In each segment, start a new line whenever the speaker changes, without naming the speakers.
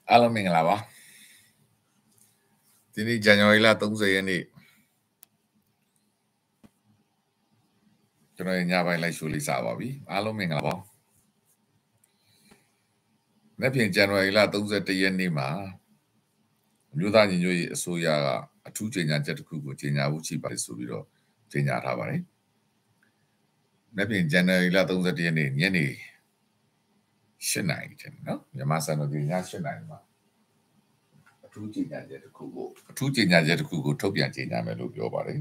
အားလုံးမင်္ဂလာပါဒီနေ့ဇန်နဝါရီလ30ရက်နေ့ကျွန်တော်ညပိုင်းလိုက်ရှိုးလေးစပါပြီအားလုံးမင်္ဂလာပါနေ့ပြင်ဇန်နဝါရီလ31ရက်နေ့မှာမြို့သားညီညွတ်ရေးအစိုးရကအထူးကြေညာချက်တစ်ခုကိုကြေညာဖို့ရှိပါတယ်ဆိုပြီးတော့ကြေညာထားပါတယ်နေ့ပြင်ဇန်နဝါရီလ31ရက်နေ့ညနေ8နာရီတင်နော်မြန်မာစံတော်ချိန်ည8နာရီမှာအထူးကြေညာချက်တစ်ခုကိုထုတ်ပြန်ကြေညာမယ်လို့ပြောပါတယ်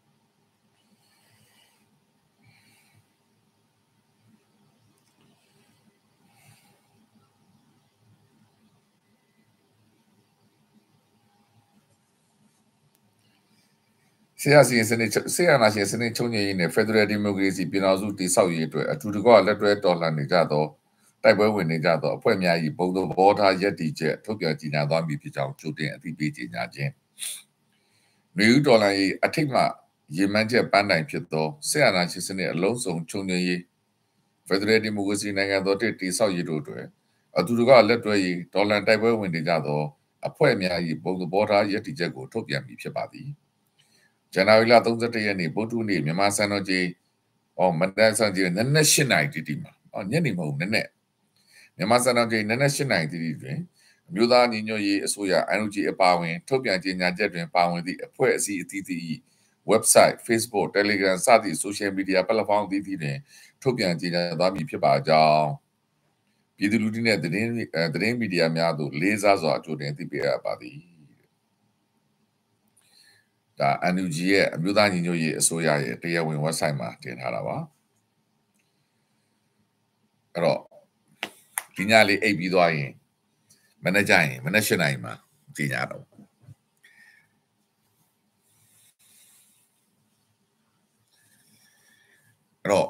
ဆရာနာရှင်စနစ်ချုပ်ငြိမ်းရေးနဲ့ Federal Democracy ပြည်ထောင်စုတည်ဆောက်ရေးအတွက်အထူးတကွလက်တွဲတော်လှန်နေကြသောတိုက်ပွဲဝင်နေကြသောအဖွဲ့များ၏ဘုံသဘောထားရည်တည်ချက်ထုတ်ပြန်ကြေညာသွားမည်ဖြစ်ကြောင်းကြိုတင်အသိပေးကြေညာခြင်းမြို့ဦးတော်လှန်ရေးအထိတ်မှရေမှန်းချက်ပန်းတိုင်ဖြစ်သောဆရာနာရှင်စနစ်အလုံးစုံချုပ်ငြိမ်းရေး Federal Democracy နိုင်ငံတော်တည်ဆောက်ရေးတို့အတွက်အထူးတကွလက်တွဲရေးတော်လှန်တိုက်ပွဲဝင်နေကြသောအဖွဲ့များ၏ဘုံသဘောထားရည်တည်ချက်ကိုထုတ်ပြန်မည်ဖြစ်ပါသည်ဇန်နဝါရီလ31ရက်နေ့ဗုဒ္ဓနေ့မြန်မာစံတော်ချိန်မနက်စံချိန်နနက်8နာရီတိတိမှာညနေမဟုတ်နနက်မြန်မာစံတော်ချိန်နနက်8နာရီတိတိတွင်အမျိုးသားညီညွတ်ရေးအစိုးရ NUG အပါအဝင်ထုတ်ပြန်ကြေညာချက်တွင်ပါဝင်သည့်အဖွဲ့အစည်းအသီးသီး website Facebook Telegram စသည့် social media platform အသီးသီးတွင်ထုတ်ပြန်ကြေညာသွားမည်ဖြစ်ပါကြောင်းပြည်သူလူထုနှင့်သတင်းမီဒီယာများသို့လေးစားစွာကြိုတင်သိပေးရပါသည်ဒါ NUG ရဲ့အမျိုးသားညီညွတ်ရေးအစိုးရရဲ့တရားဝင် website မှာတင်ထားတာပါအဲ့တော့ဒီညလေးအိပ်ပြီးသွားရင်မနေ့ကျရင်မနေ့8နာရီမှာကြေညာတော့အဲ့တော့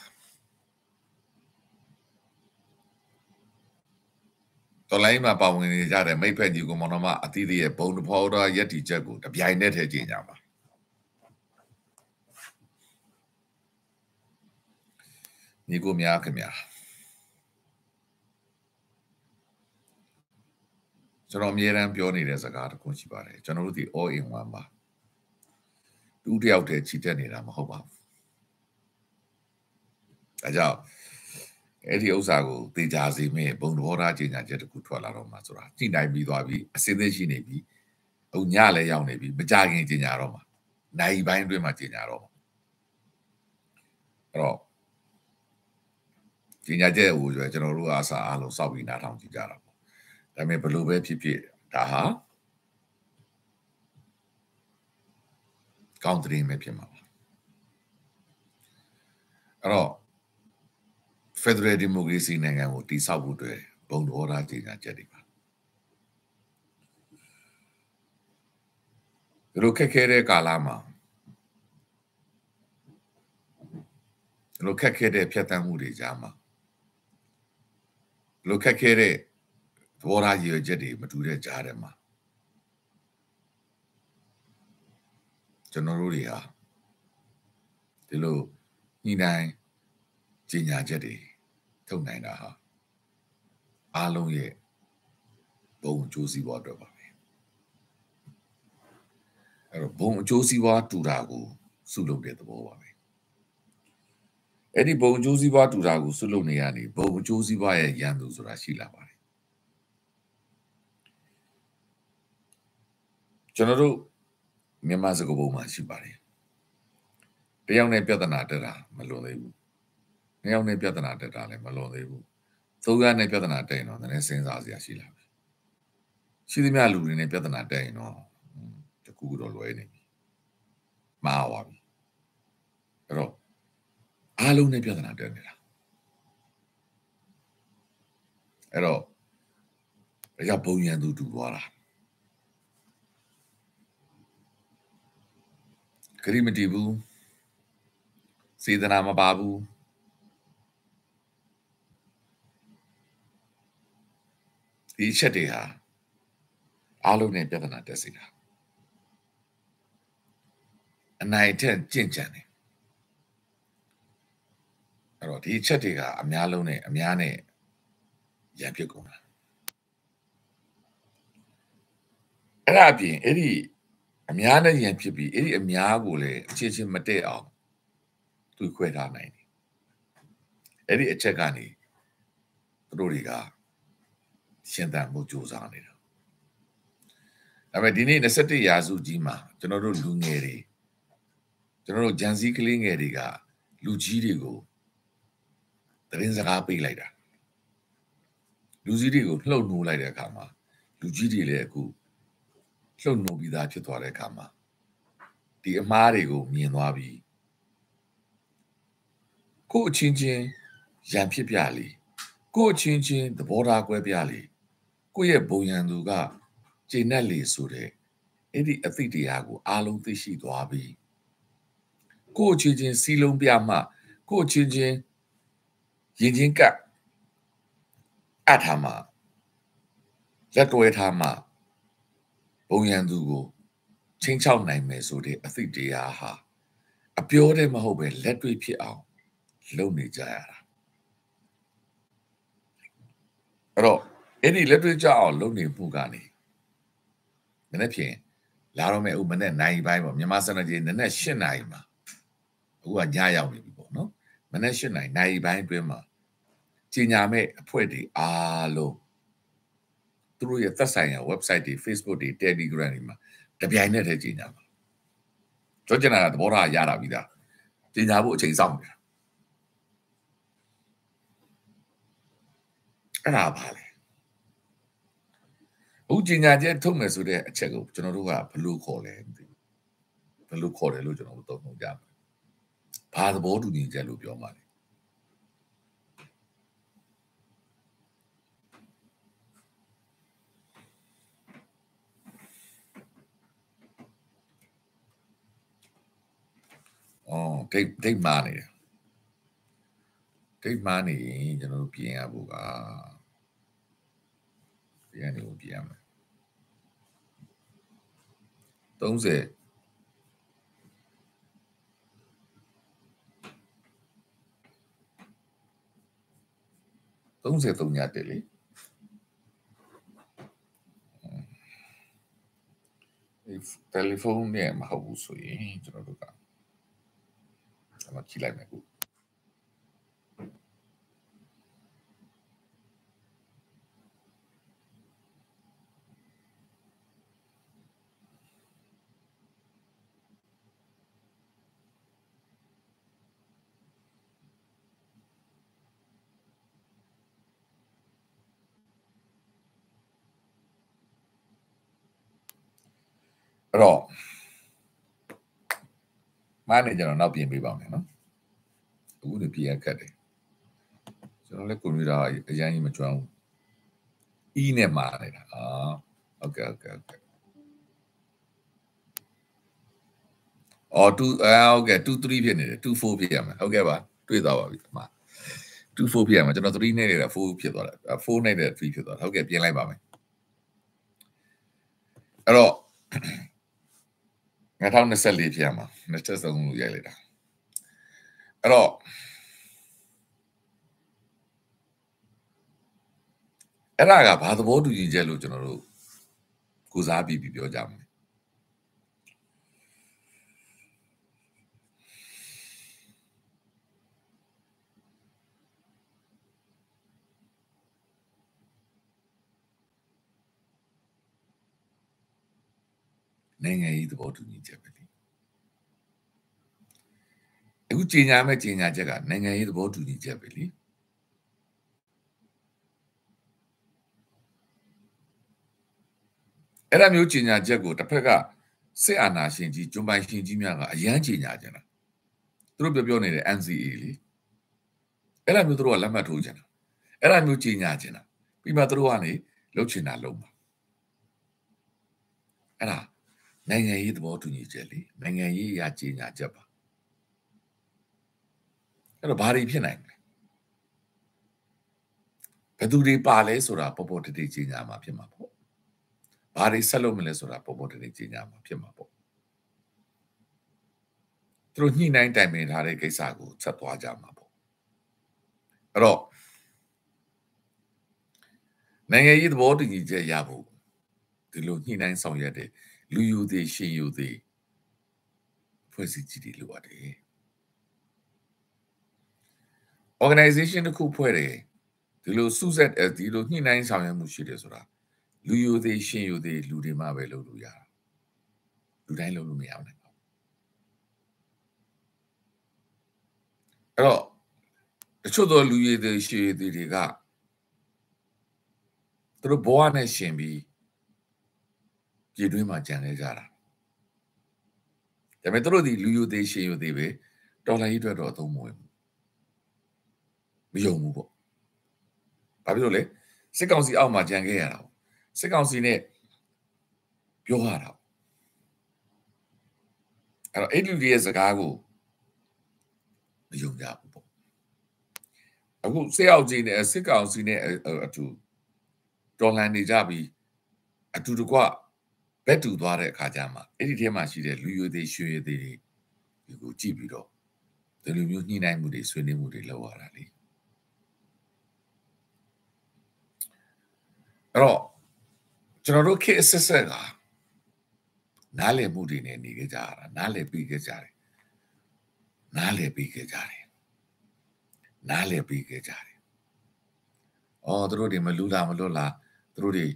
တော်လိုင်းမှာပါဝင်နေကြတဲ့မိဖက်ညီကိုမောင်နှမအသီးသီးရဲ့ဘုံတဖောတော်ရက်တီချက်ကိုတပြိုင်တည်းထည့်ကြေညာပါညီကိုများခင်ဗျာကျွန်တော်အမြဲတမ်းပြောနေတဲ့စကားတစ်ခုရှိပါတယ်ကျွန်တော်တို့ဒီ all in one ပါတူတယောက်တည်းချီတက်နေတာမဟုတ်ပါဘူးဒါကြောင့်အဲ့ဒီဥစ္စာကိုသိကြစီမင်းဘုံတော်ထားကြေညာချက်တစ်ခုထွက်လာတော့မှဆိုတာကြည်နိုင်ပြီးသွားပြီအစင်းသိရှိနေပြီဟိုညလည်းရောက်နေပြီမကြခင်ကြေညာတော့မှနိုင်ပိုင်းအတွင်းမှာကြေညာတော့အဲ့တော့ကြေညာချက်ကိုကျွန်တော်တို့အစားအားလုံးစောက်ပြီးနားထောင်ကြည့်ကြတာပေါ့ဒါပေမဲ့ဘလို့ပဲဖြစ်ဖြစ်ဒါဟာကောင်းတဲ့ပဲဖြစ်မှာပါအဲ့တော့ Federal Democracy နိုင်ငံကိုတည်ဆောက်ဖို့အတွက်ဘုံတော်ထားကြေညာချက်တွေပါဒီလိုခက်ခဲတဲ့ကာလမှာဒီလိုခက်ခဲတဲ့ဖြတ်သန်းမှုတွေကြားမှာဒီလိုခက်ခဲတဲ့သဘောထားရည်ရွယ်ချက်တွေမတူတဲ့ကြားထဲမှာကျွန်တော်တို့တွေဟာဒီလိုညှိနှိုင်းကြေညာချက်တွေထုတ်နိုင်တာဟာအားလုံးရဲ့ဘုံအကျိုးစီးပွားအတွက်ပါပဲအဲ့တော့ဘုံအကျိုးစီးပွားတူတာကိုစုလုပ်တဲ့သဘောပါပဲအဲ့ဒီဘုံအကျိုးစီးပွားတူတာကိုစုလုပ်နေရနေဘုံအကျိုးစီးပွားရဲ့ရန်သူဆိုတာရှိလာပါတယ်ကျွန်တော်တို့မြန်မာစကားပုံမှာရှိပါတယ်တယောက်နဲ့ပြဿနာတက်တာမလွန်သေးဘူးနှစ်ယောက်နဲ့ပြဿနာတက်တာလည်းမလွန်သေးဘူးသုံးယောက်နဲ့ပြဿနာတက်ရင်တော့နည်းနည်းစဉ်းစားစရာရှိလာပြီရှိသမျှလူတွေနဲ့ပြဿနာတက်ရင်တော့တကူတော့လွဲနေပြီမှားသွားပြီအဲ့တော့အားလုံးနဲ့ပြဿနာတက်နေတာအဲ့တော့ဒါကြောင့်ဘုံရန်သူတူသွားတာခရီးမတည်ဘူးစေတနာမပါဘူးဒီချက်တွေဟာအားလုံးနဲ့ပြဿနာတက်စေတာအနိုင်ထက်ကြင့်ကြံတယ်အဲ့တော့ဒီချက်တွေကအများလုံးနဲ့အများနဲ့ရန်ဖြစ်ကုန်တာအဲ့ဒါအပြင်အဲ့ဒီအများနဲ့ရန်ဖြစ်ပြီးအဲ့ဒီအများကိုလည်းအချင်းချင်းမတည့်အောင်သူခွဲထားနိုင်တယ်အဲ့ဒီအချက်ကနေသူတို့တွေကရှင်းတန်မှုစူးစမ်းနေတာဒါပေမဲ့ဒီနေ့21ရာစုကြီးမှာကျွန်တော်တို့လူငယ်တွေကျွန်တော်တို့ဂျန်စီကလေးငယ်တွေကလူကြီးတွေကိုသတင်းစကားပေးလိုက်တာလူကြီးတွေကိုလှုပ်နှိုးလိုက်တဲ့အခါမှာလူကြီးတွေလည်းအခုလှုပ်နှိုးပြီးသားဖြစ်သွားတဲ့အခါမှာဒီအမားတွေကိုမြင်သွားပြီးကိုအချင်းချင်းရန်ဖြစ်ပြလေကိုအချင်းချင်းသဘောထားကွဲပြားလေကိုရဲ့ဘုံရန်သူကကျင့်နဲ့လေဆိုတဲ့အဲ့ဒီအသိတရားကိုအားလုံးသိရှိသွားပြီးကိုအချင်းချင်းစီလုံးပြမှကိုအချင်းချင်းရင်ချင်းကပ်အထားမှလက်တွဲထားမှဘုံရန်သူကိုချင်းချောက်နိုင်မယ်ဆိုတဲ့အသိတရားဟာအပြောတည်းမဟုတ်ပဲလက်တွေ့ဖြစ်အောင်လုပ်နေကြရတာအဲ့တော့အဲ့ဒီလက်တွေ့ကြအောင်လုပ်နေမှုကနေနည်းနည်းဖြင့်လာတော့မဲ့ဥမနဲ့နိုင်ပိုင်းပေါ့မြန်မာစံတော်ချိန်နည်းနည်း8နိုင်မှာအခုကညရောက်နေပြီပေါ့နော်မနေ့8နိုင်ပိုင်းအတွင်းမှာကြီးညာမဲ့အဖွဲ့တွေအားလုံးသူတို့ရဲ့သက်ဆိုင်ရာ website တွေ Facebook တွေ Telegram တွေမှာတပြိုင်နက်တည်းကြီးညာမှာကြောကျနာသဘောထားရတာပြီးသားကြီးညာဖို့အချိန်စောင့်နေတာအဲ့ဒါပါလေအခုကြီးညာချက်ထုတ်မယ်ဆိုတဲ့အချက်ကိုကျွန်တော်တို့ကဘယ်လိုခေါ်လဲမသိဘူးဘယ်လိုခေါ်တယ်လို့ကျွန်တော်တို့သုံးလို့ကြမှာဘာသဘောတူညီချက်လို့ပြောမှာလဲအော်ဒိတ်မာနေတယ်ဒိတ်မာနေရင်ကျွန်တော်တို့ပြင်ရဖို့ကပြင်နေဖို့ပြင်ရမယ်30 33ညတက်လေတယ်လီဖုန်းနဲ့မဟုတ်ဘူးဆိုရင်ကျွန်တော်တို့ကကျွန်တော်ကြည့်လိုက်မယ်ခုအဲ့တော့မားနေကျွန်တော်နောက်ပြင်ပေးပါမယ်နော်အခုနေပြင်ရခက်တယ်ကျွန်တော်လည်းကွန်ပျူတာအရင်ကြီးမကျွမ်းဘူး နဲ့မာနေတာဟုတ်ကဲ့အော်2ဟုတ်ကဲ့2 3ဖြစ်နေတယ်2 4ဖြစ်ရမယ်ဟုတ်ကဲ့ပါတွေ့သွားပါပြီအမ2 4ဖြစ်ရမယ်ကျွန်တော်3နဲ့နေတာ4ဖြစ်သွားတယ်4နဲ့3ဖြစ်သွားတယ်ဟုတ်ကဲ့ပြင်လိုက်ပါမယ်အဲ့တော့2024ဖြစ်ရမှာ23လို့ရိုက်လိုက်တာအဲ့တော့အဲ့ဒါကဘာသဘောတူညီချက်လို့ကျွန်တော်တို့ကိုစားပြီးပြောကြမယ်နိုင်ငံရေးသဘောတူညီချက်ပဲလေအခုကြီးညာမဲ့ကြီးညာချက်ကနိုင်ငံရေးသဘောတူညီချက်ပဲလေအဲ့ဒါမျိုးကြီးညာချက်ကိုတစ်ဖက်ကစစ်အာဏာရှင်ကြီးကျွန်းပိုင်ရှင်ကြီးများကအရန်ကြီးညာကြတာသူတို့ပြောနေတဲ့ NCA လေအဲ့ဒါမျိုးသူတို့ကလက်မှတ်ထိုးကြတာအဲ့ဒါမျိုးကြီးညာကြတာပြီးမှသူတို့ကနေလှုပ်ချင်တာလုပ်မှာအဲ့ဒါနိုင်ငံရေးသဘောတူညီချက်လေနိုင်ငံရေးရာကြီးညာချက်ပါအဲ့တော့ဘာတွေဖြစ်နိုင်လဲဘယ်သူတွေပါလဲဆိုတာပေါ်ပေါ်တည်တည်ကြီးညာမှာဖြစ်မှာပေါ့ဘာတွေဆက်လုပ်မလဲဆိုတာပေါ်ပေါ်တည်တည်ကြီးညာမှာဖြစ်မှာပေါ့သူတို့ညှိနှိုင်းတိုင်ပင်ထားတဲ့ကိစ္စကိုဆက်သွားကြမှာပေါ့အဲ့တော့နိုင်ငံရေးသဘောတူညီချက်ရဖို့ဒီလိုညှိနှိုင်းဆောင်ရွက်တဲ့လူယူသည်ရှင်ယူသည်ဖွဲ့စည်းကြည့်တယ်လို့ပါတယ် organization တစ်ခုဖွဲ့တယ်ဒီလိုစုဆက်ဒီလိုညှိနှိုင်းဆောင်ရွက်မှုရှိတယ်ဆိုတာလူယူသည်ရှင်ယူသည်လူတွေမှပဲလုပ်လို့ရတာလူတိုင်းလုပ်လို့မရဘူးအဲ့တော့တချို့သောလူယူသည်ရှင်ယူသည်တွေကသူတို့ဘဝနဲ့ရှင်ပြီးပြည်တွင်းမှာကြံနေကြတာဒါပေမဲ့သူတို့ဒီလူယူသည်ရှင်ယူသည်ပဲတော်လှန်ရေးအတွက်တော့အသုံးမဝင်ဘူးမယုံဘူးပေါ့ဘာဖြစ်လို့လဲစစ်ကောင်စီအောက်မှာကြံခဲ့ရတာစစ်ကောင်စီနဲ့ပြောရတာအဲ့တော့အဲ့လူတွေရဲ့စကားကိုမယုံကြဘူးပေါ့အခုစစ်အောက်ကြီးနဲ့စစ်ကောင်စီနဲ့အတူတော်လှန်နေကြပြီးအတူတကွဘက်တူသွားတဲ့အခါကျမှအဲ့ဒီထဲမှာရှိတဲ့လူယူသေးရွှေရသေးတွေကိုကြည့်ပြီးတော့ဒီလိုမျိုးညှိနှိုင်းမှုတွေဆွေးနွေးမှုတွေလုပ်ရတာလေအဲ့တော့ကျွန်တော်တို့ခေတ်အဆက်ဆက်ကနားလည်မှုတွေနဲ့နေကြကြတာနားလည်ပြီးကြကြတယ်နားလည်ပြီးကြကြတယ်နားလည်ပြီးကြကြတယ်အော်သူတို့တွေမလူလားမလွတ်လားသူတို့တွေ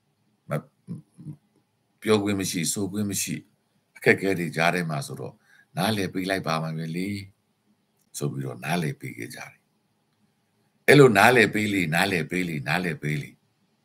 ပြောခွင့်မရှိဆိုခွင့်မရှိအခက်အခဲတွေကြားထဲမှာဆိုတော့နားလည်ပြီးလိုက်ပါမယ်လေဆိုပြီးတော့နားလည်ပြီးကြကြတယ်အဲ့လိုနားလည်ပြီးလေနားလည်ပြီးလေနားလည်ပြီးလေ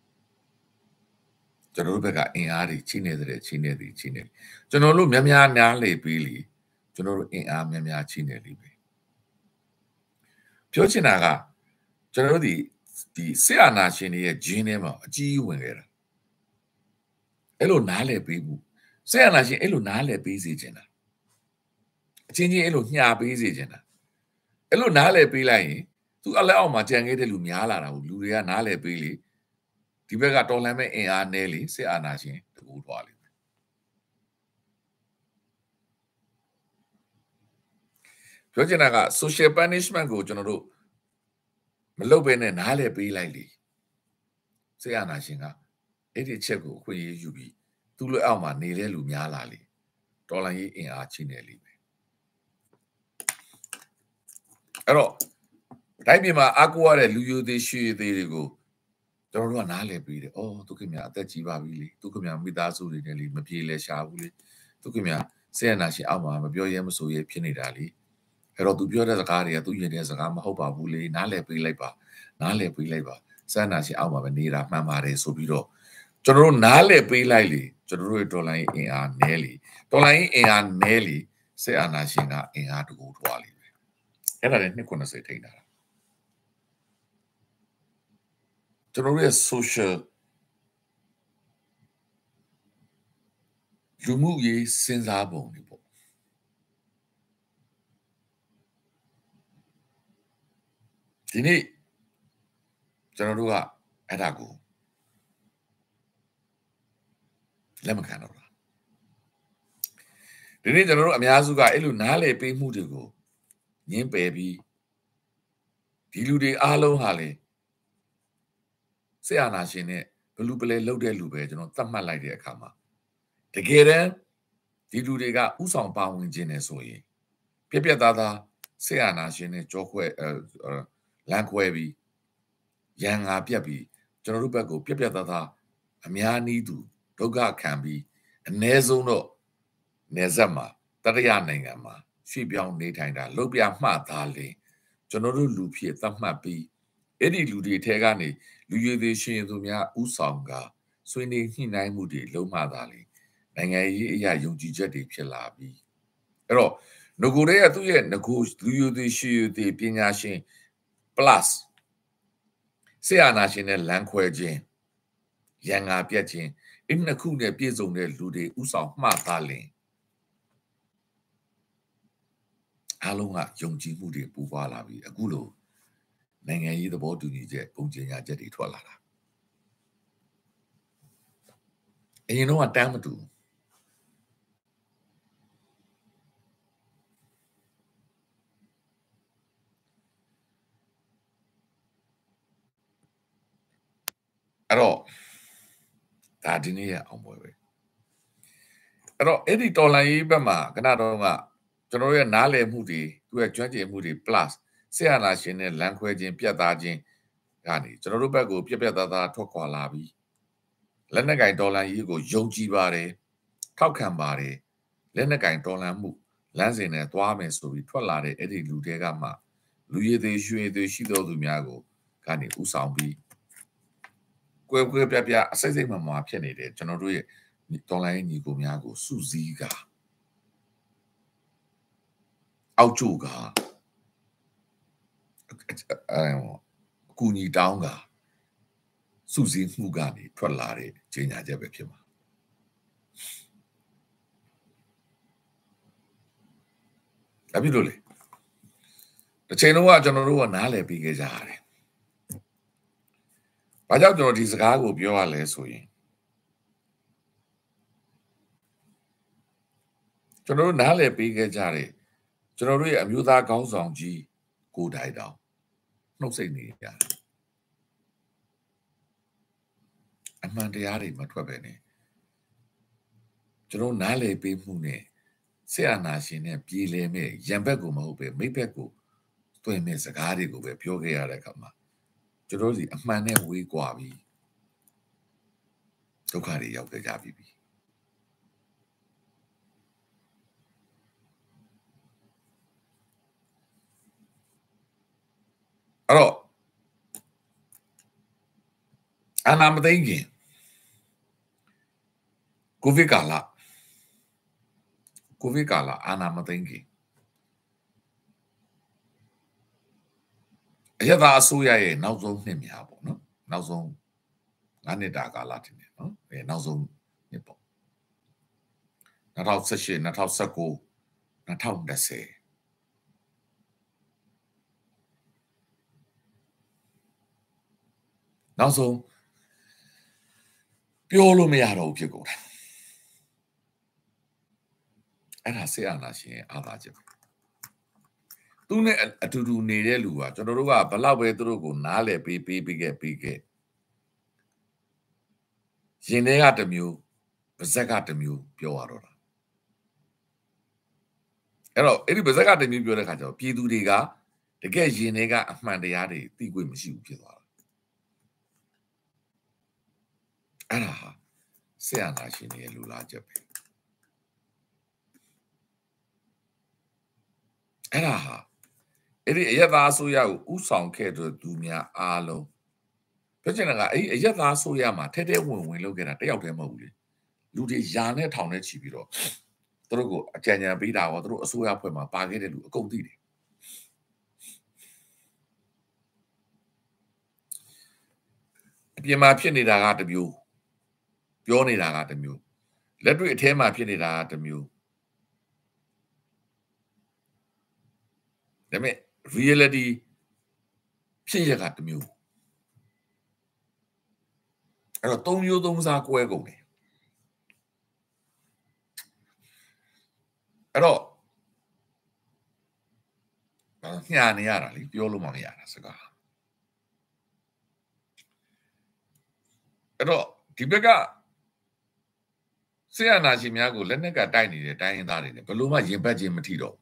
ကျွန်တော်တို့ဘက်ကအင်အားတွေချိနေတယ်ချိနေသည်ချိနေကျွန်တော်တို့များများနားလည်ပြီးလေကျွန်တော်တို့အင်အားများများချိနေလိမ့်မယ်ပြောချင်တာကကျွန်တော်တို့ဒီစစ်အာဏာရှင်တွေရဲ့ဂျင်းထဲမှာအကြီးဝင်ခဲ့တာအဲ့လိုနားလည်ပြီးဘူးစစ်အာဏာရှင်အဲ့လိုနားလည်ပြီးစေချင်တာအချင်းချင်းအဲ့လိုညှာပေးစေချင်တာအဲ့လိုနားလည်ပေးလိုက်ရင်သူအလက်အောက်မှာကြံခဲ့တဲ့လူများလာတာကိုလူတွေကနားလည်ပေးလေဒီဘက်ကတော်လှန်မဲ့အင်အားနဲလေစစ်အာဏာရှင်တကူသွားလိမ့်မယ်ပြောချင်တာက social punishment ကိုကျွန်တော်တို့မလုပ်ဘဲနဲ့နားလည်ပေးလိုက်လေစစ်အာဏာရှင်ကအဲ့ဒီချက်ကိုအခွင့်အရေးယူပြီးသူ့လက်အောက်မှာနေတဲ့လူများလာလေတော်လှန်ရေးအင်အားချိနေလိမ့်မယ်အဲ့တော့တိုင်းပြည်မှာအကူရတဲ့လူယူသေးရွှေသေးတွေကိုကျွန်တော်တို့ကနားလည်ပြီးတယ်။အော်သူခင်ဗျာအသက်ကြီးပါပြီလေ။သူခင်ဗျာမိသားစုတွေနဲ့လေမပြေလဲရှာဘူးလေ။သူခင်ဗျာဆေးရနာရှင်အောက်မှာမပြောရဲမဆိုရဲဖြစ်နေတာလေ။အဲ့တော့သူပြောတဲ့စကားတွေကသူရင်တဲ့စကားမဟုတ်ပါဘူးလေ။နားလည်ပေးလိုက်ပါ။နားလည်ပေးလိုက်ပါ။ဆေးရနာရှင်အောက်မှာပဲနေတာမှန်ပါတယ်ဆိုပြီးတော့ကျွန်တော်တို့နားလည်ပေးလိုက်လေကျွန်တော်တို့ရဲ့ဒေါ်လာအင်အားနဲလေဒေါ်လာအင်အားနဲလေဆေးရနာရှင်ကအင်အားတကူထွားလေပဲ။အဲ့ဒါလည်း290ထိန်းတာကျွန်တော်ရဲ့ social လူမှုရေးစဉ်းစားပုံတွေပေါ့ဒီနေ့ကျွန်တော်တို့ကအဲ့ဒါကိုလက်မခံတော့ဘူးဒီနေ့ကျွန်တော်တို့အများစုကအဲ့လိုနားလည်ပေးမှုတွေကိုညှင်းပယ်ပြီးဒီလူတွေအားလုံးဟာလေစစ်အာဏာရှင်နဲ့ဘလူပလဲလှုပ်တဲ့လူပဲကျွန်တော်သတ်မှတ်လိုက်တဲ့အခါမှာတကယ်တမ်းဒီလူတွေကဥဆောင်ပါဝင်ခြင်းနဲ့ဆိုရင်ပြက်ပြက်သားသားစစ်အာဏာရှင်နဲ့ကြောခွဲလမ်းခွဲပြီးရန်ငါပြက်ပြီးကျွန်တော်တို့ဘက်ကိုပြက်ပြက်သားသားအများနည်းသူဒုက္ခခံပြီးအ ਨੇ ဆုံးတော့နေဆက်မှာတရရနိုင်ငံမှာရွှေ့ပြောင်းနေထိုင်တာလုတ်ပြမှတ်သားလင်ကျွန်တော်တို့လူဖြစ်သတ်မှတ်ပြီးအဲ့ဒီလူတွေထဲကနေလူရည်သေးရှင်သူများဥဆောင်ကဆွေးနွေးညှိနှိုင်းမှုတွေလုံးမသားလေနိုင်ငံရေးအရာယုံကြည်ချက်တွေဖြစ်လာပြီးအဲ့တော့ငကိုရဲသူ့ရဲ့ငကိုလူရည်သေးရှင်သေးပညာရှင် plus ဆေးအာနာရှင်နဲ့လမ်းခွဲခြင်းရန်ငါပြက်ခြင်းအဲ့နှစ်ခုနဲ့ပြည့်စုံတဲ့လူတွေဥဆောင်မှတ်သားလင်အားလုံးကယုံကြည်မှုတွေပူပွားလာပြီးအခုလိုနိုင်ငံရေးသဘောတူညီချက်ပုံကျင်ညာချက်တွေထွက်လာတာအရင်တော့တမ်းမတူအဲ့တော့ဒါဒီနေ့ရအောင်ပွဲပဲအဲ့တော့အဲ့ဒီတော်လိုင်းရေးဘက်မှာခဏတော့ကကျွန်တော်ရဲ့နားလည်မှုတွေသူရဲ့ကျွမ်းကျင်မှုတွေ plus ဆရာနာရှင်နဲ့လမ်းခွဲခြင်းပြတ်သားခြင်းကနေကျွန်တော်တို့ဘက်ကိုပြက်ပြက်သားသားထွက်ခွာလာပြီးလက်နက်ကင်တော်လိုင်းရေးကိုယုံကြည်ပါတယ်ထောက်ခံပါတယ်လက်နက်ကင်တော်လှန်မှုလမ်းစဉ်နဲ့သွားမယ်ဆိုပြီးထွက်လာတဲ့အဲ့ဒီလူတွေကမှလူရည်သေးရွှေသေးရှိသောသူများကိုကနေဥဆောင်ပြီးကွဲကွဲပြားပြားအစိမ့်စိမ့်မှမှဖြစ်နေတယ်ကျွန်တော်တို့ရဲ့တော်လိုင်းညီကိုများကိုစုစည်းကအောက်ကျကအကူညီတောင်းကစုစည်းမှုကနေထွက်လာတဲ့ကြေညာချက်ပဲဖြစ်မှာအဖြစ်လို့လေတစ်ချိန်လုံးကကျွန်တော်တို့ကနားလည်ပြီးခဲ့ကြရတယ်။ဘာကြောင့်ကျွန်တော်ဒီစကားကိုပြောရလဲဆိုရင်ကျွန်တော်တို့နားလည်ပြီးခဲ့ကြတယ်ကျွန်တော်တို့ရဲ့အမျိုးသားခေါင်းဆောင်ကြီးကိုတိုင်တောင်နှုတ်ဆက်နေရတယ်။အမှန်တရားတွေမထွက်ပဲနဲ့ကျွန်တော်နားလည်ပြီးမှုနဲ့ဆရာနာရှင်နဲ့ပြည်လည်မဲ့ရံဘက်ကိုမဟုတ်ပဲမိဘက်ကိုတွင်မဲ့စကားတွေကိုပဲပြောခဲ့ရတဲ့အခါမှာကျွန်တော်စီအမှန်နဲ့ဝေးကွာပြီးဒုက္ခတွေရောက်ကြပြီအဲ့တော့အာနာမသိခင်ကိုဗစ်ကာလအာနာမသိခင်အရသာအစိုးရရဲ့နောက်ဆုံးနှစ်များပေါ့နော်နောက်ဆုံး9နှစ်တာကာလတင်တယ်နော်နောက်ဆုံးနှစ်ပေါ့2018 2019 2020နောက်ဆုံးပြောလို့မရတော့ဘူးဖြစ်ကုန်တယ်အဲ့ဒါဆရာနာရှင်ရဲ့အားသာချက်သူနဲ့အတူတူနေတဲ့လူကကျွန်တော်တို့ကဘလောက်ပဲသူတို့ကိုနားလည်ပေးခဲ့ရင်ထဲကတစ်မျိုးပါဇက်ကတစ်မျိုးပြောရတော့တာအဲ့တော့အဲ့ဒီပါဇက်ကတစ်မျိုးပြောတဲ့ခါကျတော့ပြည်သူတွေကတကယ်ရင်ထဲကအမှန်တရားတွေသိခွင့်မရှိဘူးဖြစ်သွားတာအဲ့ဒါဟာဆရာနာရှင်ရဲ့လူလားချက်ပဲအဲ့ဒါဟာအဲ့ဒီအယက်သားဆိုရကိုဥဆောင်ခဲ့တဲ့သူများအားလုံးပြောချင်တာကအဲ့အယက်သားဆိုရမှာထဲထဲဝင်လုပ်ခဲ့တာတယောက်တည်းမဟုတ်ဘူးလေလူတွေယာနဲ့ထောင်နဲ့ချီပြီးတော့သူတို့ကိုအကြံဉာဏ်ပေးတာရောသူတို့အစိုးရဖွဲ့မှာပါခဲ့တဲ့လူအကုန်သိတယ်အပြင်မှာဖြစ်နေတာကတစ်မျိုးပြောနေတာကတစ်မျိုးလက်တွေ့အထဲမှာဖြစ်နေတာကတစ်မျိုးဒါပေမဲ့ reality ဖြစ်ရကတစ်မျိုးအဲ့တော့သုံးမျိုးသုံးစားကွဲကုန်တယ်အဲ့တော့ညှာနေရတာလေပြောလို့မရတာစကားအဲ့တော့ဒီဘက်ကဆရာနာရှင်များကိုလက်နက်ကတိုက်နေတဲ့တိုင်းရင်းသားတွေနဲ့ဘယ်လိုမှရင်ပတ်ခြင်းမထီတော့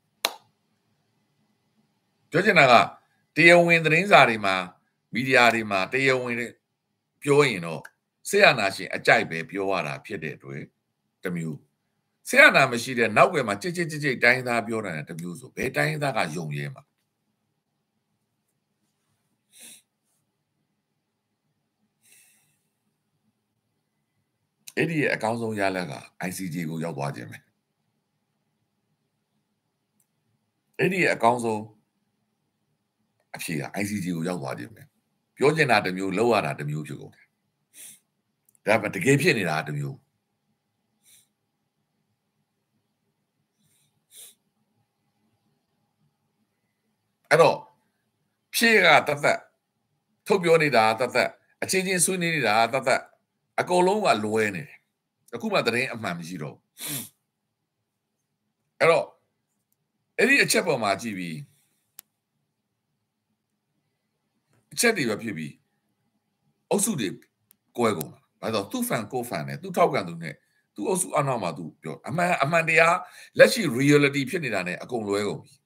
ပြောချင်တာကတရားဝင်သတင်းစာတွေမှာမီဒီယာတွေမှာတရားဝင်ပြောရင်တော့ဆရာနာရှင်အကြိုက်ပဲပြောရတာဖြစ်တဲ့အတွက်တမျိုးဆရာနာမရှိတဲ့နောက်ွယ်မှာကြိတ်တိုင်းသားပြောတာနဲ့တမျိုးဆိုဘယ်တိုင်းသားကယုံရဲမှာအဲ့ဒီအကောင်းဆုံးရလက်က ICJ ကိုရောက်သွားခြင်းပဲအဲ့ဒီအကောင်းဆုံးအဖြစ်က ICJ ကိုရောက်သွားခြင်းပဲပြောချင်တာတစ်မျိုးလောက်ရတာတစ်မျိုးဖြစ်ကုန်တယ်ဒါပေမဲ့တကယ်ဖြစ်နေတာတစ်မျိုးအဲ့တော့ဖြစ်ကတသက်ထုတ်ပြောနေတာတသက်အချင်းချင်းဆွေးနွေးနေတာတသက်အကုန်လုံးကလွဲနေတယ်အခုမှသတင်းအမှန်မရှိတော့အဲ့တော့အဲ့ဒီအချက်ပေါ်မှာကြည့်ပြီးအချက်တွေပဲဖြစ်ပြီးအုပ်စုတွေကွဲကုန်တာဘာဘာလို့သူ့ fan ကို fan နဲ့သူထောက်ခံသူနဲ့သူအုပ်စုအနောက်မှာသူပြောအမှန်တရားလက်ရှိ reality ဖြစ်နေတာနဲ့အကုန်လွဲကုန်ပြီ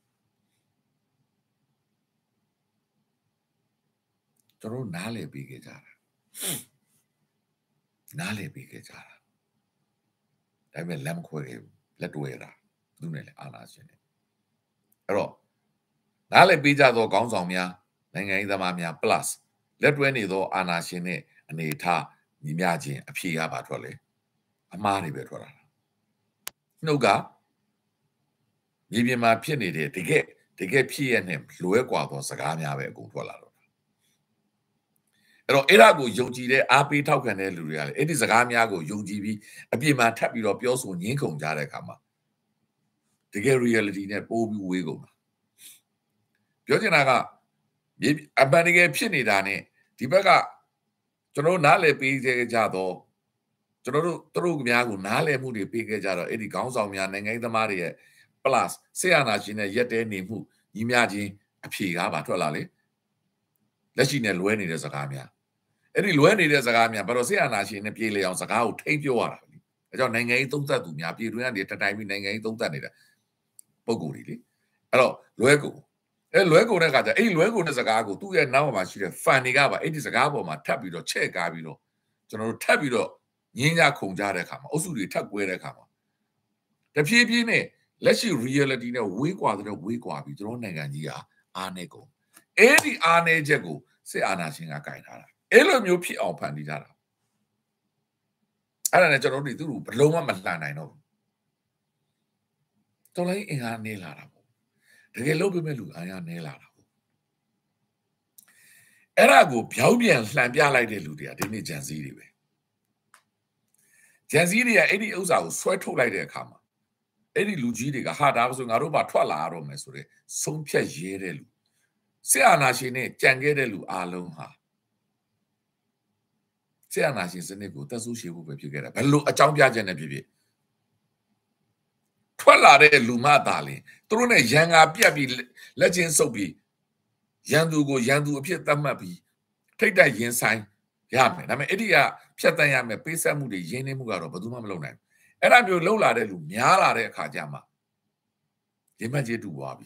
ကျွန်တော်နားလည်ပေးခဲ့ကြတာနားလည်ပေးခဲ့ကြတာဒါပေမဲ့လက်မခွဲခဲ့ဘူးလက်တွဲတာသူနဲ့လည်းအာနာရှင်နဲ့အဲ့တော့နားလည်ပေးကြသောခေါင်းဆောင်များနိုင်ငံရေးသမားများ plus လက်တွဲနေသောအာနာရှင်နဲ့အနေထားညီမျှခြင်းအဖြေရပါထွက်လေအမှားတွေပဲထွက်လာတာနှုတ်ကမြေပြင်မှာဖြစ်နေတဲ့တကယ်ဖြစ်ရတဲ့လွဲကွာသောစကားများပဲအကုန်ထွက်လာတော့အဲ့တော့အဲ့ဒါကိုယုံကြည်တဲ့အားပေးထောက်ခံတဲ့လူတွေကလည်းအဲ့ဒီစကားများကိုယုံကြည်ပြီးအပြင်မှာထပ်ပြီးတော့ပြောဆိုညှင်းခုန်ကြတဲ့အခါမှာတကယ် reality နဲ့ပိုးပြီးဝေးကုန်တာပြောချင်တာကအပန်တကယ်ဖြစ်နေတာနဲ့ဒီဘက်ကကျွန်တော်နားလည်ပေးကြတော့ကျွန်တော်တို့သူတို့များကိုနားလည်မှုတွေပေးခဲ့ကြတော့အဲ့ဒီခေါင်းဆောင်များနိုင်ငံရေးသမားတွေရဲ့ plus ဆေးအာနာရှင်နဲ့ရက်တဲနေမှုညီမျှခြင်းအဖြေကားပါထွက်လာလေလက်ရှိနဲ့လွဲနေတဲ့စကားများအဲ့ဒီလွဲနေတဲ့စကားများဘာလို့ဆေးအာနာရှင်နဲ့ပြေးလေအောင်စကားကိုထိမ့်ပြောရတာလေအဲကြောင့်နိုင်ငံရေးသုံးသပ်သူများပြည်တွင်းကနေတတိုင်းပြီးနိုင်ငံရေးသုံးသပ်နေတာပုံကိုယ်တွေလေအဲ့တော့လွဲကိုလွဲကုန်တဲ့အခါကျအဲ့လွဲကုန်တဲ့စကားကိုသူ့ရဲ့နောက်မှာရှိတဲ့ fan တွေကပါအဲ့ဒီစကားပေါ်မှာထပ်ပြီးတော့ချဲ့ကားပြီးတော့ကျွန်တော်တို့ထပ်ပြီးတော့ငင်းကြခုန်ကြတဲ့အခါမှာအုပ်စုတွေထပ်ကွဲတဲ့အခါမှာတဖြည်းဖြည်းနဲ့လက်ရှိ reality နဲ့ဝေးကွာတဲ့ဝေးကွာပြီးကျွန်တော်နိုင်ငံကြီးကအားနေကုန်အဲ့ဒီအားနေချက်ကိုစစ်အာဏာရှင်ကကင်ထားတာအဲ့လိုမျိုးဖြစ်အောင်ဖန်တီးကြတာအဲ့ဒါနဲ့ကျွန်တော်တို့သူ့ကိုဘလုံးဝမလှန်နိုင်တော့ဘူးတော်လိုက်အင်အားနေလာတာတကယ်လို့ပြမဲ့လူအားရနေလာတာပေါ့အဲ့ဒါကိုပြောင်းပြန်လှန်ပြလိုက်တဲ့လူတွေကဒီနေ့ဂျန်စီတွေပဲဂျန်စီတွေကအဲ့ဒီဥစ္စာကိုဆွဲထုတ်လိုက်တဲ့အခါမှာအဲ့ဒီလူကြီးတွေကဟာဒါဆိုငါတို့ဘာထွက်လာရတော့မယ်ဆိုတဲ့ဆုံးဖြတ်ရဲတဲ့လူစစ်အာဏာရှင်နဲ့ကြံခဲ့တဲ့လူအားလုံးဟာစစ်အာဏာရှင်စနစ်ကိုတက်ဆိုးရှည်ဖို့ပဲဖြစ်ခဲ့တာဘယ်လိုအကြောင်းပြချက်နဲ့ဖြစ်ထွက်လာတဲ့လူမသားလင်သူတို့နဲ့ရန်ငါပြက်ပြီးလက်ချင်းဆုပ်ပြီးရန်သူကိုရန်သူအဖြစ်သတ်မှတ်ပြီးထိတ်တိုက်ရင်ဆိုင်ရမယ်ဒါပေမဲ့အဲ့ဒီကဖြတ်တန်းရမယ်ပေးဆက်မှုတွေရင်းနှီးမှုကတော့ဘယ်သူမှမလုပ်နိုင်ဘူးအဲ့ဒါမျိုးလှုပ်လာတဲ့လူများလာတဲ့အခါကျမှရင်းမှတ်ကြီးတူသွားပြီ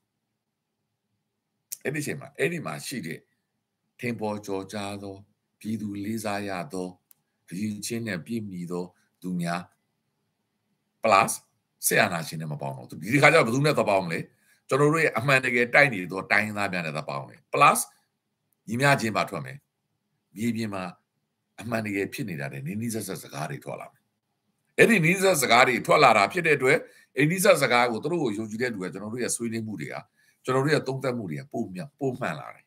အဲ့ဒီချိန်မှာအဲ့ဒီမှာရှိတဲ့ထင်ပေါ်ကြော်ကြားသောပြည်သူလေးစားရသောအယူချင်းနဲ့ပြည့်မီသောသူများ plus ဆေးအာနာရှင်နဲ့မပေါင်းတော့ဒီခါကျတော့ဘယ်သူနဲ့သပေါင်းမလဲကျွန်တော်တို့ရဲ့အမှန်တကယ်တိုက်နေတော့တိုင်းရင်းသားများနဲ့သပေါင်းတယ် plus ညီမျှချင်းပါထွက်မယ်မြေပြင်မှာအမှန်တကယ်ဖြစ်နေတာတဲ့နီးနီးဆက်ဆက်စကားတွေထွက်လာမယ်အဲ့ဒီနီးဆက်စကားတွေထွက်လာတာဖြစ်တဲ့အတွက်အဲ့ဒီဆက်စကားကိုသူတို့ကိုယုံကြည်တဲ့လူကကျွန်တော်တို့ရဲ့ဆွေးနွေးမှုတွေကကျွန်တော်တို့ရဲ့သုံးသပ်မှုတွေကပိုမှန်လာတယ်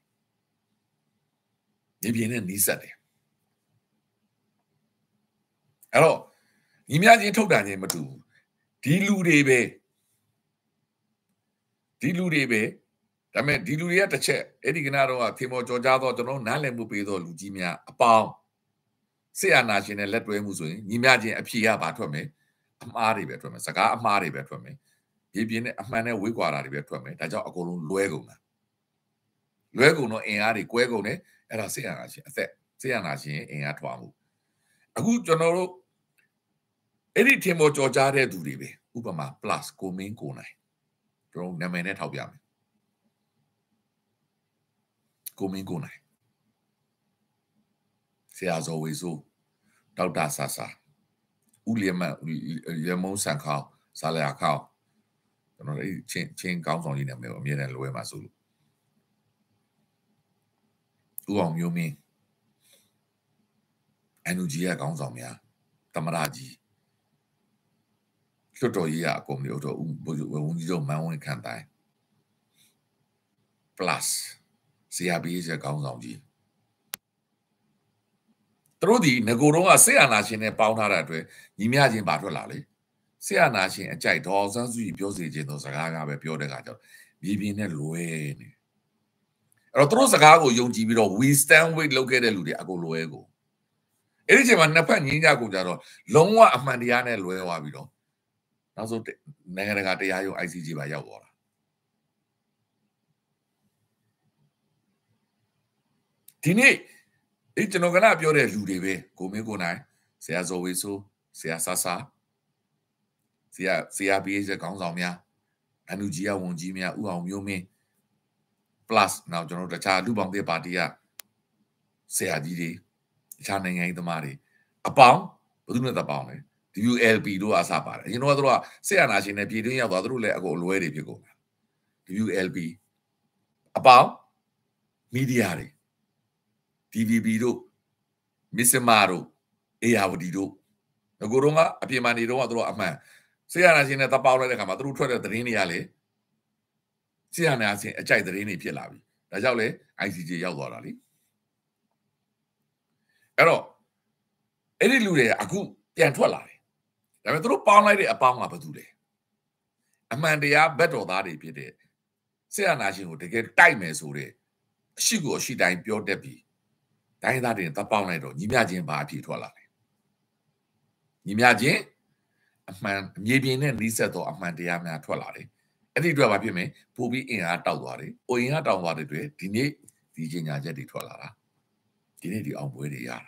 မြေပြင်နဲ့နီးစပ်တယ်အဲ့တော့ညီမျှချင်းထုတ်တာချင်းမတူဘူးဒီလူတွေပဲဒါပေမဲ့ဒီလူတွေကတစ်ချက်အဲ့ဒီကနာတော့ဖေမော်ကြော်ကြားတော့ကျွန်တော်နားလည်မှုပေးတော့လူကြီးများအပေါင်းစစ်အာဏာရှင်နဲ့လက်တွဲမှုဆိုရင်ညီမျှချင်းအဖြေရပါထွက်မယ်အမှားတွေပဲထွက်မယ်စကားအမှားတွေပဲထွက်မယ်ဒီပြင်းနဲ့အမှန်နဲ့ဝေးကွာတာတွေပဲထွက်မယ်ဒါကြောင့်အကုန်လုံးလွဲကုန်တာလွဲကုန်တော့အင်အားတွေကွဲကုန်တယ်အဲ့ဒါစစ်အာဏာရှင်အသက်စစ်အာဏာရှင်အင်အားထွားမှုအခုကျွန်တော်တို့အဲ့ဒီထင်ပေါ်ကြော်ကြားတဲ့သူတွေပဲဥပမာ plus ကိုမင်းကိုနိုင်ကျွန်တော်နာမည်နဲ့ထောက်ပြမယ်ကိုမင်းကိုနိုင်ဆရာဇော်ဝေစိုးဒေါက်တာဆာဆာဦးလျမန်ရမုံဆန်ခေါဆာလျာခေါကျွန်တော်အဲ့ချင်းကောင်းဆောင်ကြီးနာမည်ကိုအမြဲတမ်းလွယ်မှာဆိုလို့ဦးအောင်မျိုးမင်းအန်ယူဂျီရဲ့ကောင်းဆောင်များတမရကြီးလွတ်တော်ကြီးအကုန်မျိုးတော့ဝန်ကြီးချုပ်မန်းဝင်းခန့်တိုင်း plus ဆရာဘေးရဲ့ကောင်းဆောင်ကြီးသူတို့ဒီငကိုတော့ကစစ်အာဏာရှင်နဲ့ပေါင်းထားတဲ့အတွက်ညီမျှချင်းပါထွက်လာလေစစ်အာဏာရှင်အကြိုက်ဒေါ်ဆန်းစုကြည်ပြောစီခြင်းသောစကားကပဲပြောတဲ့ခါကျတော့မြေပြင်နဲ့လွဲနေအဲ့တော့သူတို့စကားကိုယုံကြည်ပြီးတော့ we stand with လုပ်ခဲ့တဲ့လူတွေအကုန်လွဲကိုအဲ့ဒီချိန်မှာနှစ်ဖက်ညီကြကုန်ကြတော့လုံးဝအမှန်တရားနဲ့လွဲသွားပြီးတော့နောက်ဆုံးနိုင်ငံတကာတရားရုံး ICJ ပါရောက်သွားတာဒီနေ့ကျွန်တော်ကနပြောတဲ့လူတွေပဲကိုမင်းကိုနိုင်ဆရာဇော်ဝေဆိုးဆရာဆာဆာဆရာဘေးရဲ့ခေါင်းဆောင်များအန်ယူဂျီကဝန်ကြီးများဥအောင်မျိုးမင်း plus နောက်ကျွန်တော်တို့တခြားလူပေါင်းတဲ့ပါတီကဆရာကြီးတွေတခြားနိုင်ငံရေးသမားတွေအပေါင်းဘယ်သူနဲ့တပေါင်းလဲ WLP တို့အစားပါတယ်အရင်တော့သူတို့ကစစ်အာဏာရှင်နဲ့ပြည်တွင်းရောက်သွားသူတို့လည်းအကုန်အလွဲတွေဖြစ်ကုန်တာ WLP အပေါင်းမီဒီယာတွေ DVB တို့မစ္စမာတို့အေယာဝတီတို့ငကိုတော့ကအပြင်မှာနေတော့ကသူတို့အမှန်စစ်အာဏာရှင်နဲ့တပေါင်းလိုက်တဲ့ခါမှာသူတို့ထွက်တဲ့သတင်းတွေကလေစစ်အာဏာရှင်အကြိုက်သတင်းတွေဖြစ်လာပြီဒါကြောင့်လေ ICJ ရောက်သွားတာလေအဲ့တော့အဲ့ဒီလူတွေအခုပြန်ထွက်လာတယ်ဒါပေမဲ့သူတို့ပေါင်းလိုက်တဲ့အပေါင်းကဘာတူလဲအမှန်တရားဘက်တော်သားတွေဖြစ်တဲ့စစ်အာဏာရှင်ကိုတကယ်တိုက်မယ်ဆိုတဲ့အရှိကိုအရှိတိုင်းပြောတတ်ပြီးတိုင်းသားတွေတပေါင်းလိုက်တော့ညီမျှချင်းဘာအဖြစ်ထွက်လာလဲညီမျှချင်းအမှန်မြေပြင်နဲ့နှီးဆက်သောအမှန်တရားများထွက်လာတယ်အဲ့ဒီအတွက်ဘာဖြစ်မလဲပို့ပြီးအင်အားတောက်သွားတယ်။အင်အားတောက်သွားတဲ့အတွက်ဒီနေ့ဒီညညာချက်တွေထွက်လာတာဒီနေ့ဒီအောင်ပွဲတွေရတာ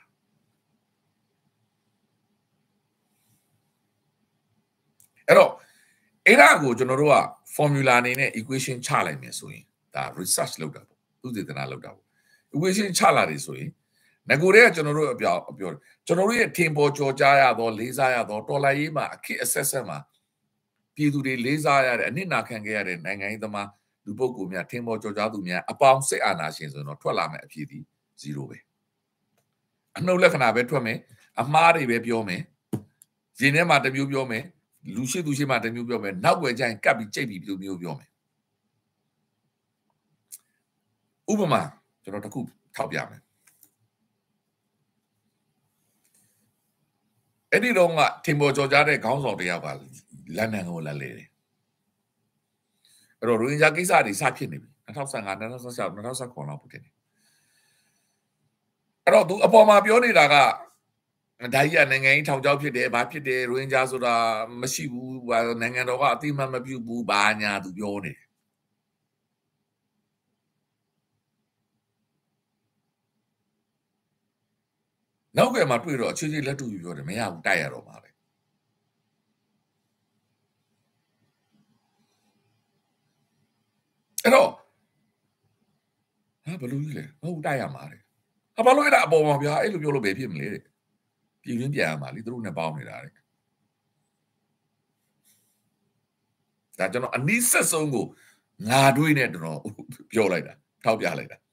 အဲ့တော့အဲ့ဒါကိုကျွန်တော်တို့က formula အနေနဲ့ equation ချလိုက်မယ်ဆိုရင်ဒါ research လုပ်တာပေါ့သူစေတနာလုပ်တာပေါ့ equation ချလာတယ်ဆိုရင်ငကိုတွေကကျွန်တော်တို့ပြောကျွန်တော်တို့ရဲ့ထင်ပေါ်ကြော်ကြားရသောလေးစားရသောတော်လိုင်းရေးမှာအခက်အဆက်ဆက်မှာပြည်သူတွေလေးစားရတဲ့အနစ်နာခံခဲ့ရတဲ့နိုင်ငံရေးသမားလူပုဂ္ဂိုလ်များထင်ပေါ်ကြော်ကြားသူများအပေါင်းစစ်အာဏာရှင်ဆိုတော့ထွက်လာမယ်အဖြစ်ဒီ0ပဲအနှုတ်လက္ခဏာပဲထွက်မယ်အမှားတွေပဲပြောမယ်ရင်ထဲမှာတစ်မျိုးပြောမယ်လူရှိသူရှိမှတစ်မျိုးပြောမယ်နောက်ွယ်ကျရင်ကပ်ပြီးကြိတ်ပြီးမျိုးပြောမယ်ဥပမာကျွန်တော်တစ်ခုထောက်ပြမယ်အဲ့ဒီတော့ကထင်ပေါ်ကြော်ကြားတဲ့ခေါင်းဆောင်တရားပါလန်ဒန်ကိုလာလေတယ်အဲ့တော့ရိုဟင်ဂျာကိစ္စတွေစဖြစ်နေပြီ2015 2016 2019လောက်ဖြစ်နေအဲ့တော့သူအပေါ်မှာပြောနေတာကဒါကြီးကနိုင်ငံရေးထောင်ချောက်ဖြစ်တယ်ဘာဖြစ်တယ်ရိုဟင်ဂျာဆိုတာမရှိဘူးနိုင်ငံတော်ကအတိမတ်မပြုဘူးဘာညာသူပြောနေတယ်နောက်ကမှတွေ့တော့အခြေချင်းလက်တူယူပြောတယ်မရဘူးတိုက်ရတော့မှာပဲအဲ့တော့ဟာဘလူးကြီးလေဟုတ်တိုက်ရမှာလေဟာဘာလို့အဲ့ဒါအပေါ်မှာဗျာအဲ့လိုပြောလို့ပဲဖြစ်မလဲတဲ့ပြည်ရင်းပြန်ရမှာလေသူတို့နဲ့ပေါင်းနေတာတဲ့ဒါကျွန်တော်အနည်းဆက်ဆုံးကိုငါတွေးနဲ့တော့ပြောလိုက်တာထောက်ပြလိုက်တာ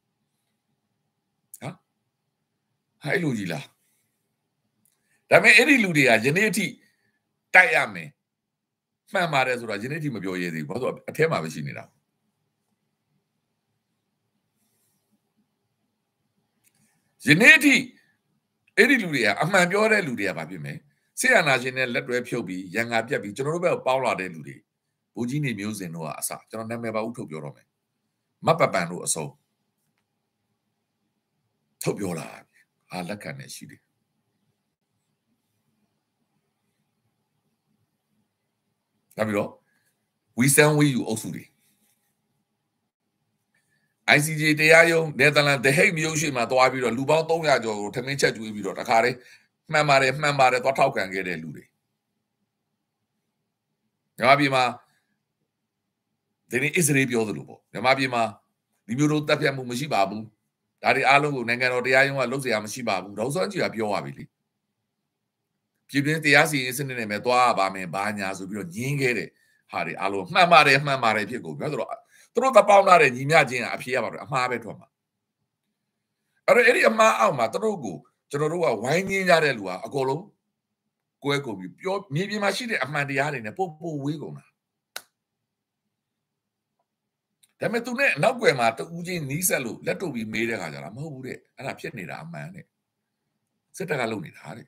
ဟာအဲ့လိုကြီးလားဒါပေမဲ့အဲ့ဒီလူတွေကယနေ့အထိတိုက်ရမယ်မှန်ပါတယ်ဆိုတာယနေ့အထိမပြောရသေးဘူးဘာလို့အထဲမှာပဲရှိနေတာယနေ့အထိအဲ့ဒီလူတွေကအမှန်ပြောတဲ့လူတွေကဘာဖြစ်မလဲဆရာနာရှင်နဲ့လက်တွဲဖြုတ်ပြီးရန်ငါပြက်ပြီးကျွန်တော်တို့ဘက်ပေါင်းလာတဲ့လူတွေဘူကြီးနေမျိုးစင်တို့ကအစကျွန်တော်နာမည်ပါဦးထုတ်ပြောတော့မယ်မတ်ပပန်တို့အစုံထုတ်ပြောလာဟာလက်ခံနေရှိတယ်ဒါပြီးတော့ we stand with you အုပ်စုတွေ ICJ တရားရုံးနယ်သာလန်ဒဟိတ်မြို့ရှိမှာတွားပြီးတော့လူပေါင်း300ကျော်ကိုထမင်းချက်ကျွေးပြီးတော့တခါတည်းမှန်ပါတယ်သွားထောက်ခံခဲ့တဲ့လူတွေမြန်မာပြည်မှာဒီနေ့အစ္စရေးပြောသလိုပေါ့မြန်မာပြည်မှာဒီမျိုးတို့တပ်ဖြတ်မှုမရှိပါဘူးဒါတွေအားလုံးကိုနိုင်ငံတော်တရားရုံးကလုပ်เสียမရှိပါဘူးဒေါက်ဆန်းကြီးကပြောရပြီလေပြည်တွင်းတရားစီရင်စနစ်နဲ့ပဲတွားပါမယ်ဘာညာဆိုပြီးတော့ညင်းခဲ့တဲ့ဟာတွေအားလုံးမှန်ပါတယ်ဖြစ်ကုန်ပြောဆိုတော့သူတို့တပေါင်းလာတဲ့ညီမျှချင်းကအဖြေရပါတယ်အမှားပဲထွက်မှာအဲ့ဒီအမှားအောက်မှာသူတို့ကိုကျွန်တော်တို့ကဝိုင်းငင်းကြတဲ့လူကအကုန်လုံးကွဲကုန်ပြီးပြောမြေပြင်မှာရှိတဲ့အမှန်တရားတွေနဲ့ပို့ဝေးကုန်တာဒါပေမဲ့သူနဲ့နောက်ွယ်မှာတူးချင်းနီးဆက်လို့လက်တုပ်ပြီးမေးတဲ့ခါကျတော့မဟုတ်ဘူးတဲ့အဲ့ဒါဖြစ်နေတာအမှန်တဲ့စစ်တပ်ကလုပ်နေတာတဲ့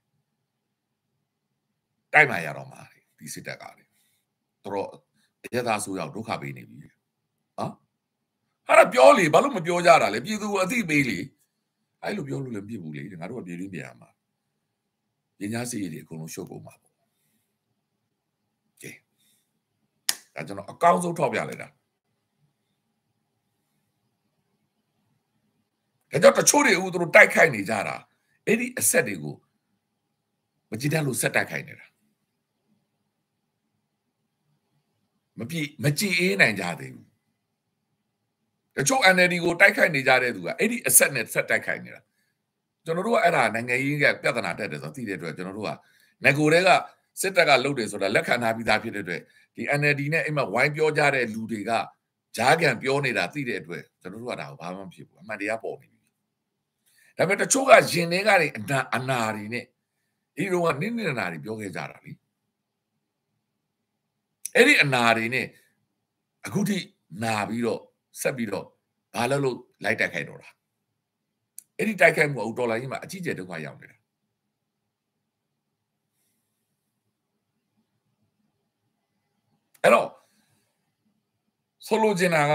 တိုက်မှရတော့မှာဒီစစ်တပ်ကလေတော်ရသားဆိုရောက်ဒုက္ခပေးနေပြီနော်ဟာပြောလေဘာလို့မပြောကြတာလဲပြည်သူအသိပေးလေအဲ့လိုပြောလို့လည်းပြစ်ဘူးလေငါတို့ကပြည်တွင်းပြန်ရမှာပညာစီတွေအကုန်လုံးရှုပ်ကုန်မှာပေါ့ကဲဒါကျွန်တော်အကောင်းဆုံးထောက်ပြလိုက်တာဒါကြောင့်တချို့တွေဦးသူတို့တိုက်ခိုက်နေကြတာအဲ့ဒီအဆက်တွေကိုမကြည်တတ်လို့ဆက်တိုက်ခိုက်နေတာမကြည်အေးနိုင်ကြသေးဘူးတချို့ NLD ကိုတိုက်ခိုက်နေကြတဲ့သူကအဲ့ဒီအဆက်နဲ့ဆက်တိုက်ခိုက်နေတာကျွန်တော်တို့ကအဲ့ဒါနိုင်ငံရေးကပြဿနာတက်တယ်ဆိုတော့သိတဲ့အတွက်ကျွန်တော်တို့ကငကိုတွေကစစ်တပ်ကလုပ်တယ်ဆိုတာလက်ခံထားပြီးသားဖြစ်တဲ့အတွက်ဒီ NLD နဲ့အိမ်မှာဝိုင်းပြောကြတဲ့လူတွေကဂျားကန်ပြောနေတာသိတဲ့အတွက်ကျွန်တော်တို့ကဒါဘာမှမဖြစ်ဘူးအမှန်တရားပေါ်နေပြီဒါပေမဲ့တချို့ကရင်တွေကနေအနာတွေနဲ့ဒီလိုကနင်းနေတာတွေပြောခဲ့ကြတာလीအဲ့ဒီအနာတွေနဲ့အခုထိနာပြီးတော့ဆက်ပြီးတော့ဘာလို့လိုက်တိုက်ခိုက်တော့တာအဲ့ဒီတိုက်ခိုက်မှုအတော်လိုင်းကြီးမှာအကြီးကျယ်ဒုက္ခရောက်နေတာအဲ့တော့ဆိုလိုချင်တာက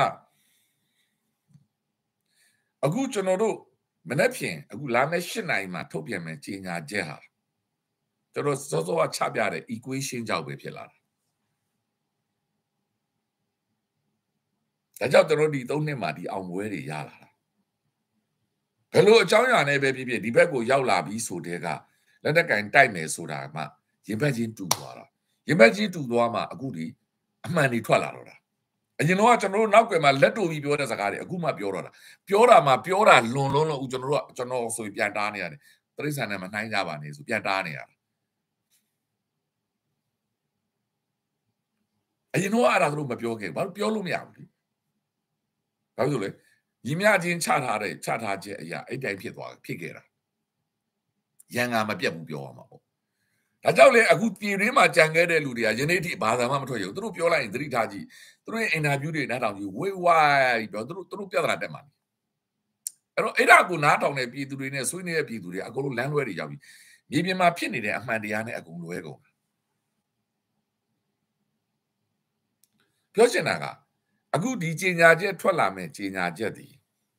အခုကျွန်တော်တို့မနေ့ဖြန်အခုလာမယ့်8နိုင်မှာထုတ်ပြန်မယ်ကြီးညာချက်ဟာကျွန်တော်စောစောကချပြတဲ့ equation ကြောင့်ပဲဖြစ်လာတာဒါကြောင့်ကျွန်တော်ဒီ3နှစ်မှာဒီအောင်ပွဲတွေရလာတာဘယ်လိုအကြောင်းအရာနဲ့ပဲဖြစ်ဖြစ်ဒီဘက်ကိုရောက်လာပြီးဆိုတဲ့ကလက်တက်ကင်တိုက်မယ်ဆိုတာမှရင်ဘက်ချင်းတူသွားတာရင်ဘက်ချင်းတူသွားမှအခုဒီအမှန်တွေထွက်လာတော့တာအရင်တော့ကျွန်တော်တို့နောက်ကွယ်မှာလက်တူပြီးပြောတဲ့စကားတွေအခုမှပြောတော့တာပြောတာလွန်လုံးဦးကျွန်တော်ဆိုပြန်တားနေရတယ်တရိษံနဲ့မနှိုင်းကြပါနဲ့ဆိုပြန်တားနေရတယ်အရင်တော့အဲ့ဒါတို့မပြောခဲ့ဘာလို့ပြောလို့မရဘူးလေဘာလို့လဲညီမချင်းချထားချက်အရာအဲ့တိုင်းဖြစ်ခဲ့တာရန်ကမပြတ်ဘူးပြောရမှာပေါ့ဒါကြောင့်လေအခုပြည်ရင်းမှာကြံခဲ့တဲ့လူတွေကယနေ့ထိဘာသာမှမထွက်ရဘူးသူတို့ပြောလိုက်ရင်သတိထားကြည့်သူတို့ရဲ့အင်တာဗျူးတွေနားထောင်ကြည့်ဝေးဝိုင်းပြောသူတို့ပြဿနာတက်မှာအဲ့တော့အဲ့ဒါကိုနားထောင်တဲ့ပြည်သူတွေနဲ့ဆွေးနွေးတဲ့ပြည်သူတွေအကုန်လုံးလမ်းလွဲတွေရောက်ပြီမြေပြင်မှာဖြစ်နေတဲ့အမှန်တရားနဲ့အကုန်လွဲကုန်ပြောချင်တာကအခုဒီကြေညာချက်ထွက်လာမယ်ကြေညာချက်ဒီ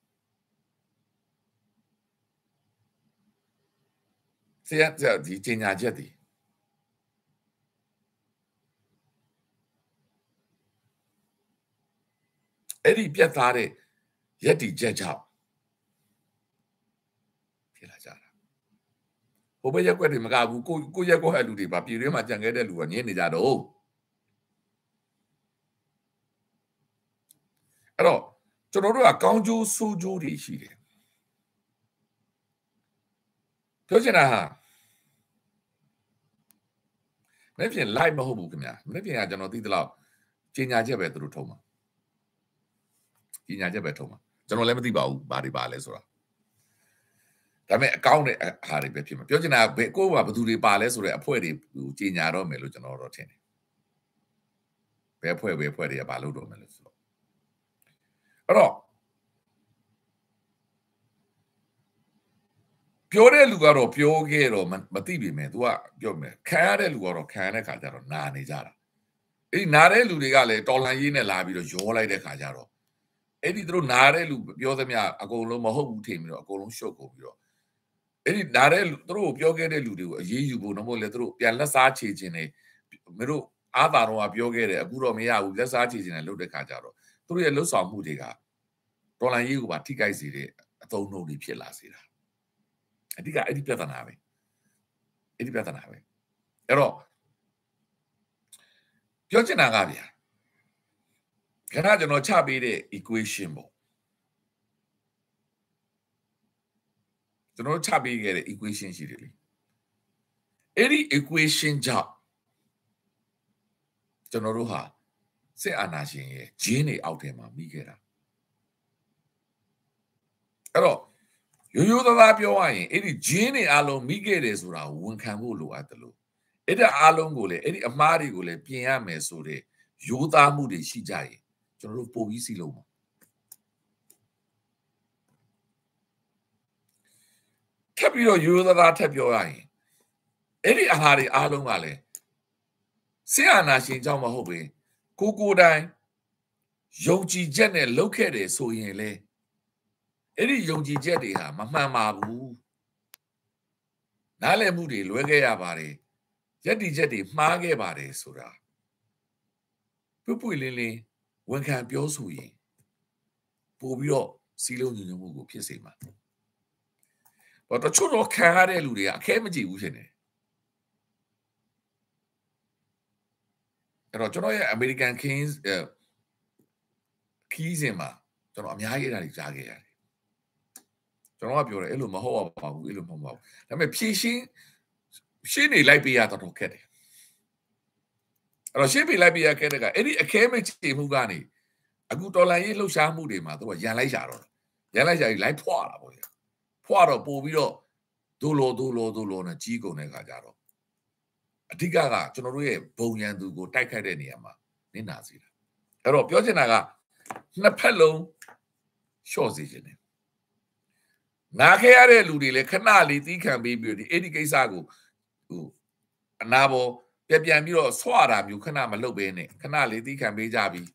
ဆရာဒီကြေညာချက်ဒီအဲ့ဒီပြတ်သားတဲ့ရက်တီချက်ကြောင့်ဖြစ်လာကြတာဘိုးဘရက်ကွက်တွေမကဘူးကိုရက်ကွက်ဟဲ့လူတွေပါပြည်တွင်းမှာကြံခဲ့တဲ့လူကညင်းနေကြတော့အဲ့တော့ကျွန်တော်တို့ကကောင်းကျိုးဆိုးကျိုးတွေရှိတယ်ပြောချင်တာဟာမနေ့ပြင် live မဟုတ်ဘူးခင်ဗျာမနေ့ပြင်ကကျွန်တော်သိသလောက်ကြေညာချက်ပဲသူတို့ထုံးမှာကြေညာချက်ပဲထုံးမှာကျွန်တော်လည်းမသိပါဘူးဘာတွေပါလဲဆိုတာဒါပေမဲ့အကောင့်နဲ့ဟာတွေပဲဖြစ်မှာပြောချင်တာဘယ်ကိုကဘယ်သူတွေပါလဲဆိုတဲ့အဖွဲတွေကြေညာတော့မယ်လို့ကျွန်တော်တော့ထင်တယ်ဘယ်ဖွဲတွေကဘာလုပ်တော့မယ်လို့ဆိုတော့အဲ့တော့ပြောတဲ့လူကတော့ပြောခဲ့တော့မသိပြီမဲ့ तू ကပြောမယ်ခံရတဲ့လူကတော့ခံရတဲ့ခါကျတော့နာနေကြတာအဲ့ဒီနာတဲ့လူတွေကလည်းတော်လှန်ရေးနဲ့လာပြီးတော့ရောလိုက်တဲ့ခါကျတော့အဲ့ဒီသူတို့နာတဲ့လူပြောသမျှအကုန်လုံးမဟုတ်ဘူးထင်ပြီးတော့အကုန်လုံးရှုပ်ကုန်ပြီးတော့အဲ့ဒီနာတဲ့သူတို့ကိုပြောခဲ့တဲ့လူတွေကိုအေးအေးယူဖို့တော့မဟုတ်လေသူတို့ပြန်လက်စားချေခြင်းနေမင်းတို့အားသာတော့ပြောခဲ့တယ်အခုတော့မရဘူးလက်စားချေခြင်းနဲ့လုပ်တဲ့ခါကျတော့သူတို့ရဲ့လှုပ်ဆောင်မှုတွေကတော်လှန်ရေးကိုပါထိခိုက်စေတဲ့အသုံးအနှုန်းတွေဖြစ်လာစေတာအဓိကအဲ့ဒီပြဿနာပဲအဲ့တော့ပြောချင်တာကဗျာခဏကျွန်တော်ချပေးတဲ့ equation ပေါ့ကျွန်တော်ချပေးခဲ့တဲ့ equation ရှိတယ်လေအဲ့ဒီ equation ကြောင့်ကျွန်တော်တို့ဟာစစ်အာဏာရှင်ရဲ့ဂျင်းတွေအောက်ထဲမှာမိခဲ့တာအဲ့တော့ရိုးသားပြောရရင်အဲ့ဒီဂျင်းတွေအလုံးမိခဲ့တယ်ဆိုတာဝန်ခံဖို့လိုအပ်တယ်လို့အဲ့ဒါအလုံးကိုလည်းအဲ့ဒီအမားတွေကိုလည်းပြင်ရမယ်ဆိုတဲ့ရိုးသားမှုတွေရှိကြရင်ကျွန်တော်တို့ပို့ပြီးစီလုံးပါထပ်ပြီးတော့ရိုးသားထပ်ပြောရရင်အဲ့ဒီအဟာတွေအလုံးကလည်းစစ်အာဏာရှင်ကြောင့်မဟုတ်ဘူးကိုတိုင်းယုံကြည်ချက်နဲ့လုပ်ခဲ့တယ်ဆိုရင်လေအဲ့ဒီယုံကြည်ချက်တွေဟာမမှန်ပါဘူးနားလည်မှုတွေလွဲခဲ့ရပါတယ်ယက်တီချက်တွေမှားခဲ့ပါတယ်ဆိုတာပွေလင်းလင်းဝန်ခံပြောဆိုရင်ပို့ပြီးတော့စီးလုံးညီညွတ်မှုကိုဖြစ်စေမှာဘာတချို့တော့ခံရတဲ့လူတွေကအခဲမကြည့်ဘူးဖြစ်နေအဲ့တော့ကျွန်တော်ရဲ့ American Kings ခီးစဉ်မှာကျွန်တော်အများကြီးအဲ့ဒါတွေကြားခဲ့ရတယ်ကျွန်တော်ကပြောတယ်အဲ့လိုမဟုတ်ပါဘူးအဲ့လိုမဟုတ်ပါဘူးဒါပေမဲ့ဖြည့်ရှင်းနေလိုက်ပေးရတော့ခက်တယ်အဲ့တော့ရှင်းပေးလိုက်ပေးရခဲ့တဲ့ကအဲ့ဒီအခဲမကြည့်မှုကနေအခုတော်လန်ရေးလှုပ်ရှားမှုတွေမှာသူကရန်လိုက်ရှာတော့ရန်လိုက်ရှာပြီးလိုက်ဖွာတာပေါ့ဖွာတော့ပို့ပြီးတော့ဒိုလိုနဲ့ကြီးကုန်တဲ့ခါကြတော့အဓိကကကျွန်တော်တို့ရဲ့ဘုံရန်သူကိုတိုက်ခိုက်တဲ့နေရာမှာနင့်နာစီတာအဲ့တော့ပြောချင်တာကနှစ်ဖက်လုံးရှော့စေခြင်းတယ်နာခဲ့ရတဲ့လူတွေလည်းခဏလေးတီးခံပေးပြီးဒီအဲ့ဒီကိစ္စကိုဟိုအနာပေါ်ပြန်ပြီးတော့ဆွတာမျိုးခဏမလုပ်ဘဲနဲ့ခဏလေးတီးခံပေးကြပြီး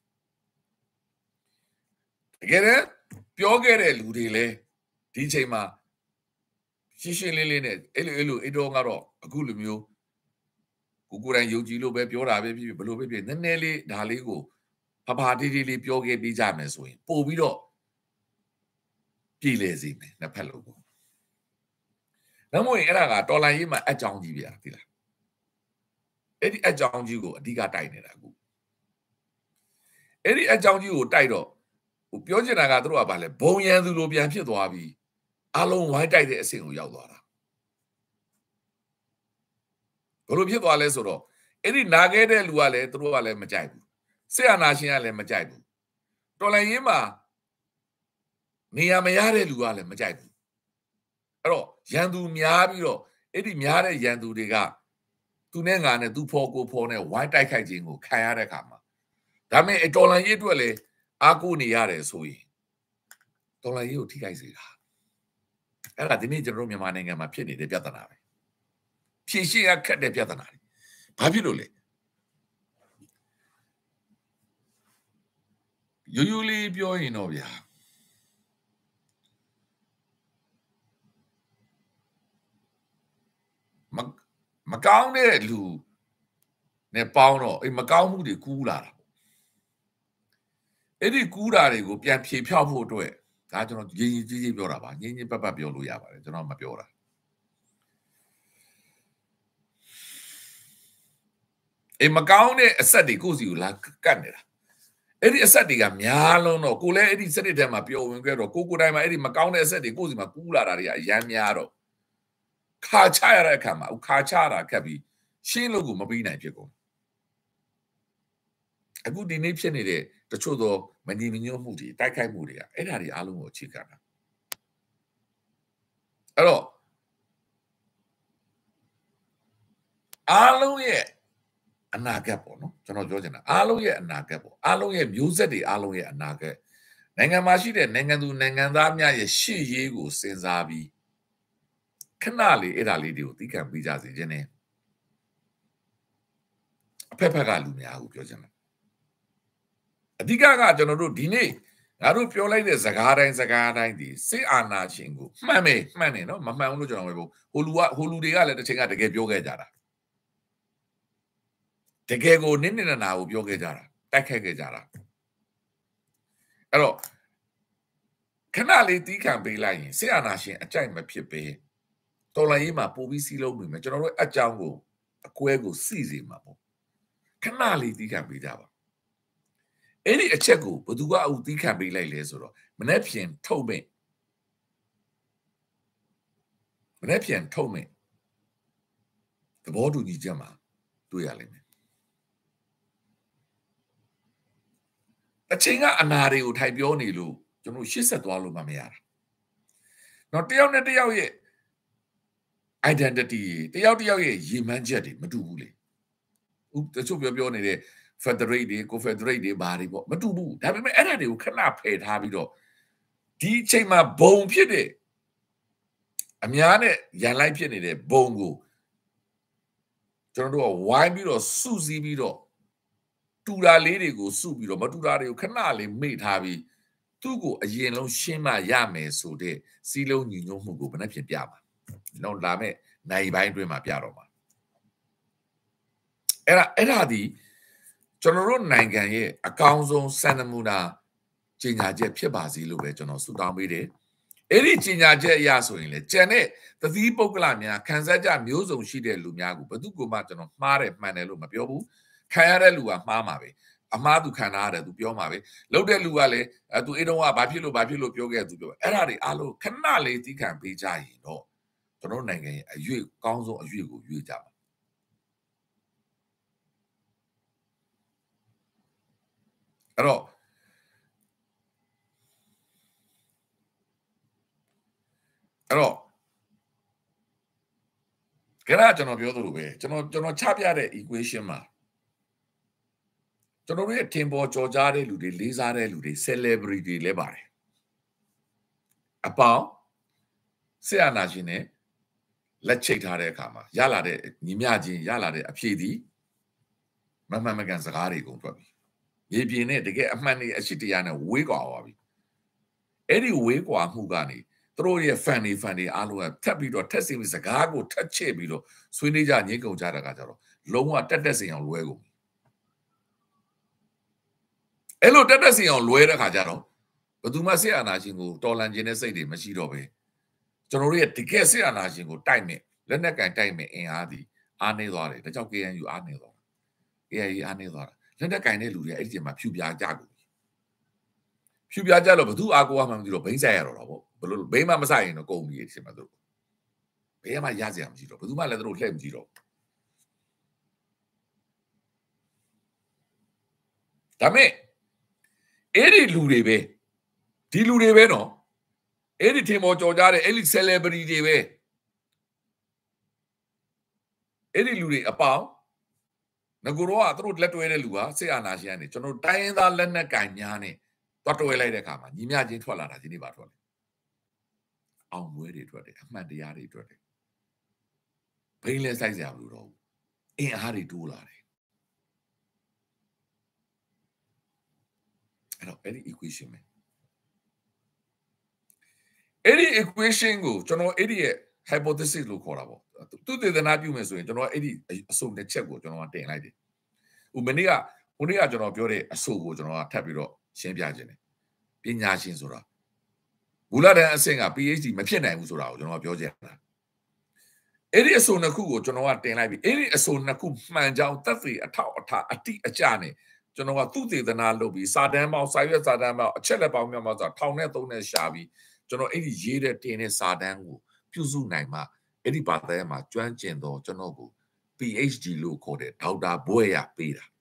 တကယ်တော့ပြောခဲ့တဲ့လူတွေလည်းဒီချိန်မှာရှင်းလေးနဲ့အဲ့တော့ကတော့အခုလိုမျိုးကိုယ်တိုင်ယုံကြည်လို့ပဲပြောတာပဲဖြစ်ဘလို့ပဲဖြစ်နည်းနည်းလေးဒါလေးကိုဖတီးလေးပြောခဲ့ပြီးကြမယ်ဆိုရင်ပို့ပြီးတော့ပြည်လေစီမယ်နှစ်ဖက်လုံးကိုနောက်မို့ရင်အဲ့ဒါကတော်လိုင်းရေးမှာအကြောင်းကြီးဗျာဒီလားအဲ့ဒီအကြောင်းကြီးကိုအဓိကတိုက်နေတာအခုအဲ့ဒီအကြောင်းကြီးကိုတိုက်တော့ဟိုပြောချင်တာကသူတို့ကဘာလဲဘုံရန်သူလိုပြန်ဖြစ်သွားပြီးအလုံးဝိုင်းတိုက်တဲ့အဆင့်ကိုရောက်သွားတာဘယ်လိုဖြစ်သွားလဲဆိုတော့အဲ့ဒီနာခဲ့တဲ့လူကလည်းသူတို့ကလည်းမကြိုက်ဘူးစစ်အာဏာရှင်ကလည်းမကြိုက်ဘူးတော်လိုင်းရေးမှာနေရာမရတဲ့လူကလည်းမကြိုက်ဘူးအဲ့တော့ရန်သူများပြီးတော့အဲ့ဒီများတဲ့ရန်သူတွေကသူနဲ့ငါနဲ့သူဖော်ကိုဖော်နဲ့ဝိုင်းတိုက်ခိုက်ခြင်းကိုခံရတဲ့အခါမှာဒါပေမဲ့အတော်လန်ရေးအတွက်လည်းအားကိုးနေရတယ်ဆိုရင်တော်လန်ရေးကိုထိခိုက်စေတာအဲ့ဒါဒီနေ့ကျွန်တော်တို့မြန်မာနိုင်ငံမှာဖြစ်နေတဲ့ပြဿနာပဲဖြည့်ရှင်းရခက်တဲ့ပြဿနာတွေဘာဖြစ်လို့လဲရိုးလေးပြောရင်တော့ဗျာမကောင်းတဲ့လူနဲ့ပေါင်းတော့မကောင်းမှုတွေကူးလာတာအဲ့ဒီကူးတာတွေကိုပြန်ဖြေဖြောက်ဖို့အတွက်ဒါကျွန်တော်ရင်းကြီးပြောတာပါငင်းပတ်ပြောလို့ရပါတယ်ကျွန်တော်မပြောတာမကောင်းတဲ့အဆက်တွေကိုယ်စီကိုလာကတ်နေတာအဲ့ဒီအဆက်တွေကများလုံးတော့ကိုလည်းအဲ့ဒီစနစ်ထဲမှာပျော်ဝင်ခဲ့တော့ကိုတိုင်းမှာအဲ့ဒီမကောင်းတဲ့အဆက်တွေကိုယ်စီမှာကူးလာတာတွေကအရန်များတော့ခါချရတဲ့အခါမှာခါချတာခက်ပြီးရှင်းလို့ကိုမပြီးနိုင်ဖြစ်ကုန်အခုဒီနေ့ဖြစ်နေတဲ့တချို့သောမညီမညွတ်မှုတွေတိုက်ခိုက်မှုတွေကအဲ့ဒါတွေအားလုံးကိုအခြေခံတာအဲ့တော့အားလုံးရဲ့အနာဂတ်ပေါ့နော်ကျွန်တော်ပြောချင်တာအားလုံးရဲ့အနာဂတ်ပေါ့အားလုံးရဲ့မျိုးဆက်တွေအားလုံးရဲ့အနာဂတ်နိုင်ငံမှာရှိတဲ့နိုင်ငံသူနိုင်ငံသားများရဲ့ရှေ့ရေးကိုစဉ်းစားပြီးခဏလေးအဲ့ဒါလေးတွေကိုသိခံပြီးကြစေခြင်းနဲ့အဖက်ဖက်ကလူများကိုပြောချင်တယ်အဓိကကကျွန်တော်တို့ဒီနေ့ငါတို့ပြောလိုက်တဲ့စကားတိုင်းဒီစစ်အာဏာရှင်ကိုမှန်တယ်နော်မမှန်ဘူးလို့ကျွန်တော်ပြောဟိုလူတွေကလည်းတစ်ချိန်ကတကယ်ပြောခဲ့ကြတာတကယ်ကိုနစ်နာကိုပြောခဲ့ကြတာတိုက်ခိုက်ခဲ့ကြတာအဲ့တော့ခဏလေးတီးခံပေးလိုက်ရင်စစ်အာဏာရှင်အကြိုက်မဖြစ်ပဲတော်လိုင်းရေးမှာပို့ပြီးစီးလုံးနေမယ်ကျွန်တော်တို့အကြောင်းကိုအကွဲကိုစီစေမှာပေါ့ခဏလေးတီးခံပေးကြပါအဲ့ဒီအချက်ကိုဘသူကအူတီးခံပေးလိုက်လဲဆိုတော့မနေ့ပြန်ထုတ်မယ်သဘောတူညီချက်မှာတွေ့ရလိမ့်မယ်အချိန်ကအနာတွေကိုထိုင်ပြောနေလို့ကျွန်တော်ရှစ်ဆက်သွားလို့မရတာတော့တယောက်နဲ့တယောက်ရဲ့ identity တယောက်ရဲ့ရည်မှန်းချက်တွေမတူဘူးလေဥတချို့ပြောနေတဲ့ federate တွေ confederate တွေဘာတွေပေါ့မတူဘူးဒါပေမဲ့အဲ့ဒါတွေကိုခဏဖယ်ထားပြီးတော့ဒီအချိန်မှာဘုံဖြစ်တဲ့အများနဲ့ရန်လိုက်ဖြစ်နေတဲ့ဘုံကိုကျွန်တော်တို့ကဝိုင်းပြီးတော့စုစည်းပြီးတော့တူတာလေးတွေကိုစုပြီးတော့မတူတာတွေကိုခဏလေးမေ့ထားပြီးသူ့ကိုအရင်လုံးရှင်းမှရမယ်ဆိုတဲ့စီးလုံးညီညွတ်မှုကိုဘယ်နှဖြစ်ပြမှာတော့လာမဲ့နိုင်ပိုင်းအတွင်းမှာပြတော့မှာအဲ့ဒါဒီကျွန်တော်တို့နိုင်ငံရဲ့အကောင်းဆုံးစံနမူနာကြေညာချက်ဖြစ်ပါစေလို့ပဲကျွန်တော်ဆုတောင်းပေးတယ် Eri chinya je ya so yin le jan ne tthi pukkala mya khan sat ja myo sung shi de lu mya ko batu ko ma chano ma de man de lo ma pyo bu khan ya de lu ka ma ma be a ma tu khan na de tu pyo ma be lok de lu ka le tu e dong ka ba phit lo pyo ke tu pyoအဲ့ဒါတွေအားလုံးခဏလေးသိခံပေးကြရင်တော့ကျွန်တော်နိုင်ငံရဲ့အရွေးကောင်းဆုံးအရွေးကိုရွေးကြပါအဲ့တော့ခဏကျွန်တော်ပြောသလိုပဲကျွန်တော်ချပြတဲ့ equation မှာကျွန်တော်တို့ရဲ့ထင်ပေါ်ကြော်ကြားတဲ့လူတွေလေးစားတဲ့လူတွေ celebrity တွေလည်းပါတယ်အပေါင်းဆရာနာရှင်နဲ့လက်ချိတ်ထားတဲ့အခါမှာရလာတဲ့ညီမျှချင်းရလာတဲ့အဖြေသည်မမှန်မကန်စကားတွေကုန်ထွက်ပြီမြေပြင်နဲ့တကယ်အမှန်တွေအရှိတရားနဲ့ဝေးကွာသွားပြီအဲ့ဒီဝေးကွာမှုကနေသူတို့ရဲ့ fan တွေအားလုံးကထပ်ပြီးတော့ထက်စီပြီးစကားကိုထပ်ချစ်ပြီးတော့ဆွေးနွေးကြညှိကုန်ကြတာကကြတော့လုံးဝတက်စင်အောင်လွဲကုန်ပြီအဲ့လိုတက်စင်အောင်လွဲတဲ့ခါကျတော့ဘယ်သူမှစစ်အာဏာရှင်ကိုတော်လှန်ခြင်းနဲ့စိတ်တွေမရှိတော့ပဲကျွန်တော်တို့ရဲ့တကယ်စစ်အာဏာရှင်ကိုတိုက်မယ်လက်နက်ကင်တိုက်မယ်အင်အားသည်အားနေသွားတယ်ဒါကြောင့် KNU အားနေသွားတာ KNU အားနေသွားတာလက်နက်ကင်တဲ့လူတွေအဲ့ဒီချိန်မှာဖြူပြားကြကုန်ဖြူပြားကြလို့ဘယ်သူအားကိုးမှမသိတော့ဘိန်းဆိုင်ရတော့တာပေါ့ဘယ်လိုဘိန်းမှမဆိုင်ရင်တော့ကုန်ပြီဒီချိန်မှာသူဘယ်မှရစရာမရှိတော့ဘယ်သူမှလည်းသူတို့လှည့်မကြည့်တော့ဒါမဲ့အဲ့ဒီလူတွေပဲဒီလူတွေပဲနော်အဲ့ဒီထင်ပေါ်ကြော်ကြတဲ့အဲ့ဒီ celebrity တွေပဲအဲ့ဒီလူတွေအပေါင်းငကိုတော့ကသူတို့လက်တွဲတဲ့လူကစစ်အာဏာရှင်ကနေကျွန်တော်တိုင်းရင်းသားလက်နက်ကင်များနဲ့တွားတွဲလိုက်တဲ့အခါမှာညီမချင်းထွက်လာတာဒီနေ့ပါထွက်တယ်အောင်မွေးတွေထွက်တယ်အမှန်တရားတွေထွက်တယ်ဘိန်းလဲစိုက်စရာမလိုတော့ဘူးအင်အားတွေတိုးလာတယ်အဲ့တော့အဲ့ဒီ equation ပဲအဲ့ဒီ equation ကိုကျွန်တော်အဲ့ဒီရဲ့ hypothesis လို့ခေါ်တာပေါ့သူသေသနာပြုမယ်ဆိုရင်ကျွန်တော်အဲ့ဒီအစုံတစ်ချက်ကိုကျွန်တော်တင်လိုက်တယ်ဥမနေ့ကကျွန်တော်ပြောတဲ့အဆိုကိုကျွန်တော်ထပ်ပြီးတော့ရှင်းပြခြင်းတယ်ပညာရှင်ဆိုတာဘူလာတန်အဆင့်က PhD မဖြစ်နိုင်ဘူးဆိုတာကိုကျွန်တော်ပြောချင်တာအဲ့ဒီအဆိုနှစ်ခုကိုကျွန်တော်တင်လိုက်ပြီအဲ့ဒီအဆိုနှစ်ခုမှန်ကြောင်းသက်သေအထောက်အထားအတိအကျနဲ့ကျွန်တော်ကသူ့သေသနာလုပ်ပြီးစာတမ်းပေါင်းစာရွက်စာတမ်းပေါင်းအချက်လက်ပေါင်းများများဆိုထောင်နဲ့သုံးနဲ့ရှာပြီးကျွန်တော်အဲ့ဒီရေးတဲ့တင်တဲ့စာတမ်းကိုပြုစုနိုင်မှအဲ့ဒီဘာသာမှာကျွမ်းကျင်တော့ကျွန်တော်ကို PhD လို့ခေါ်တဲ့ဒေါက်တာဘွဲ့ရပေးတာ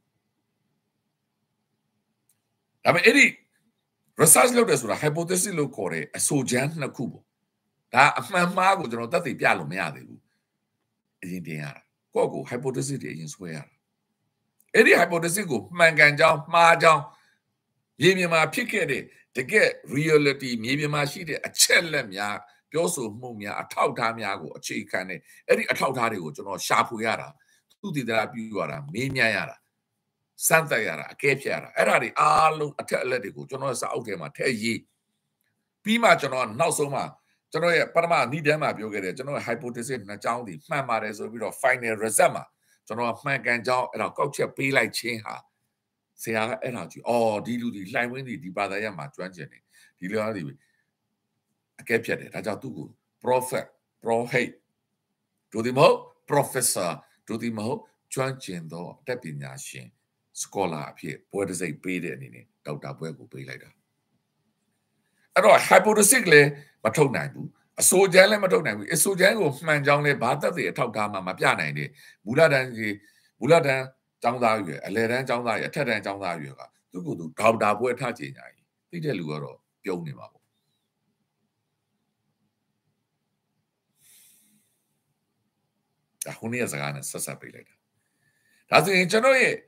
ဒါပေမဲ့အဲ့ဒီ research လုပ်တယ်ဆိုတာ hypothesis လို့ခေါ်တဲ့အဆိုချမ်းနှစ်ခုပေါ့ဒါအမှန်မှားကိုကျွန်တော်သက်သေပြလို့မရသေးဘူးအရင်တင်ရတာကိုယ့်ကို hypothesis တွေအရင်ဆွဲရတာအဲ့ဒီ hypothesis ကိုမှန်ကန်ကြောင်းမှားကြောင်းမြေပြင်မှာဖြစ်ခဲ့တဲ့တကယ် reality မြေပြင်မှာရှိတဲ့အချက်လက်များပြောဆိုမှုများအထောက်အထားများကိုအခြေခံတဲ့အဲ့ဒီအထောက်အထားတွေကိုကျွန်တော်ရှာဖွေရတာသူတည်တာပြုရတာမေးမြန်းရတာစမ်းသပ်ရတာအကဲဖြတ်ရတာအဲ့ဒါတွေအားလုံးအထက်အလက်တွေကိုကျွန်တော်စာအုပ်ထဲမှာထည့်ရေးပြီးမှကျွန်တော်နောက်ဆုံးမှာကျွန်တော်ရဲ့ပထမနီးတန်းမှာပြောခဲ့တဲ့ကျွန်တော်ရဲ့ hypothesis နှစ်ကြောင်းဒီမှန်ပါတယ်ဆိုပြီးတော့ final result မှာကျွန်တော်မှန်ကန်ကြောင်းအဲ့ဒါကောက်ချက်ပေးလိုက်ခြင်းဟာဆရာကအဲ့ဒါကြည့်အော်ဒီလူဒီလှိုင်ဝင်းဒီဘာသာရပ်မှာကျွမ်းကျင်တယ်ဒီလူအားဒီအကဲဖြတ်တယ်ဒါကြောင့်သူ့ကို prophet တို့ဒီမဟုတ် professor တို့ဒီမဟုတ်ကျွမ်းကျင်သောအတတ်ပညာရှင် scholar အဖြစ်ဘွဲ့တစ်စိတ်ပေးတဲ့အနေနဲ့ဒေါက်တာဘွဲ့ကိုပေးလိုက်တာအဲ့တော့ hypothesis လည်းမထုတ်နိုင်ဘူးအဆိုချမ်းလည်းမထုတ်နိုင်ဘူးအဆိုချမ်းကိုမှန်ကြောင်းလည်းဘာသက်သေအထောက်ထားမှမပြနိုင်တဲ့မူလတန်းကျောင်းသားရွယ်အလယ်တန်းကျောင်းသားရွယ်အထက်တန်းကျောင်းသားရွယ်ကသူ့ကိုယ်သူဒေါက်တာဘွဲ့ထချင်ညာကြီးသိတဲ့လူကတော့ပြုံးနေမှာပေါ့ဒါခုနေ့စကားနဲ့ဆက်ဆက်ပေးလိုက်တာဒါဆိုရင်ကျွန်တော်ရဲ့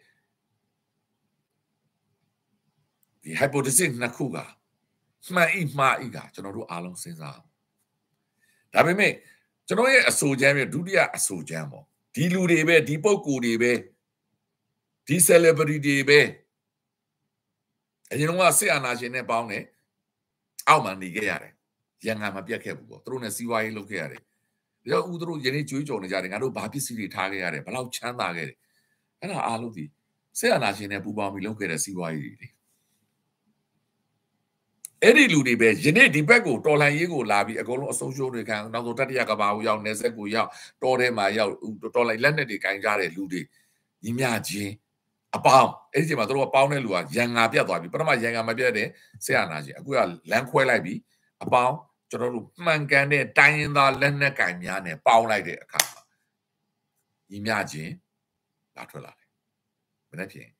ဒီ hypothesis နှစ်ခုကမှန်မှားကကျွန်တော်တို့အားလုံးစဉ်းစားဒါပေမဲ့ကျွန်တော်ရဲ့အဆိုချမ်းပြဒုတိယအဆိုချမ်းပေါ့ဒီလူတွေပဲဒီပုဂ္ဂိုလ်တွေပဲဒီ celebrity တွေပဲအရင်ကစစ်အာဏာရှင်နဲ့ပေါင်းတယ်အောက်မှာနေခဲ့ရတယ်ရန်ကုန်မှာပြတ်ခဲ့ဘူးပေါ့သူတို့နဲ့စီးပွားရေးလုပ်ခဲ့ရတယ်ဒါကြောင့်ဦးသူတို့ယနေ့ကြွေးကြော်နေကြတယ်ငါတို့ဘာပစ္စည်းတွေထားခဲ့ရတယ်ဘယ်လောက်ချမ်းသာခဲ့တယ်အဲ့ဒါအားလုံးဒီစစ်အာဏာရှင်နဲ့ပူးပေါင်းပြီးလုပ်ခဲ့တဲ့စီးပွားရေးတွေအဲ့ဒီလူတွေပဲယနေ့ဒီဘက်ကိုတော်လှန်ရေးကိုလာပြီးအကုန်လုံးအဆုံးရှုံးတွေခံနောက်ဆုံးတတိယကဘာကိုရောက်နေဆက်ကိုရောက်တော်ထဲမှာရောက်တော်လှန်လက်နက်တွေကင်ကြတဲ့လူတွေညီမျှချင်းအပေါင်းအဲ့ဒီချိန်မှာတို့ကပေါင်းတဲ့လူကရန်ငါပြတ်သွားပြီပထမရန်ငါမပြတ်တဲ့ဆရာနာရှင်အခုကလမ်းခွဲလိုက်ပြီအပေါင်းကျွန်တော်တို့မှန်ကန်တဲ့တိုင်းရင်းသားလက်နက်ကင်များနဲ့ပေါင်းလိုက်တဲ့အခါမှာညီမျှချင်းလာထွက်လာတယ်မနေ့ဖြင့်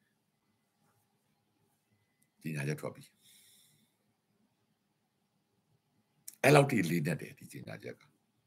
ဒီညာချက်ထွက်ပြီအဲ့လောက်ထိလေးတတ်တယ်ဒီကျင်ညာချက်က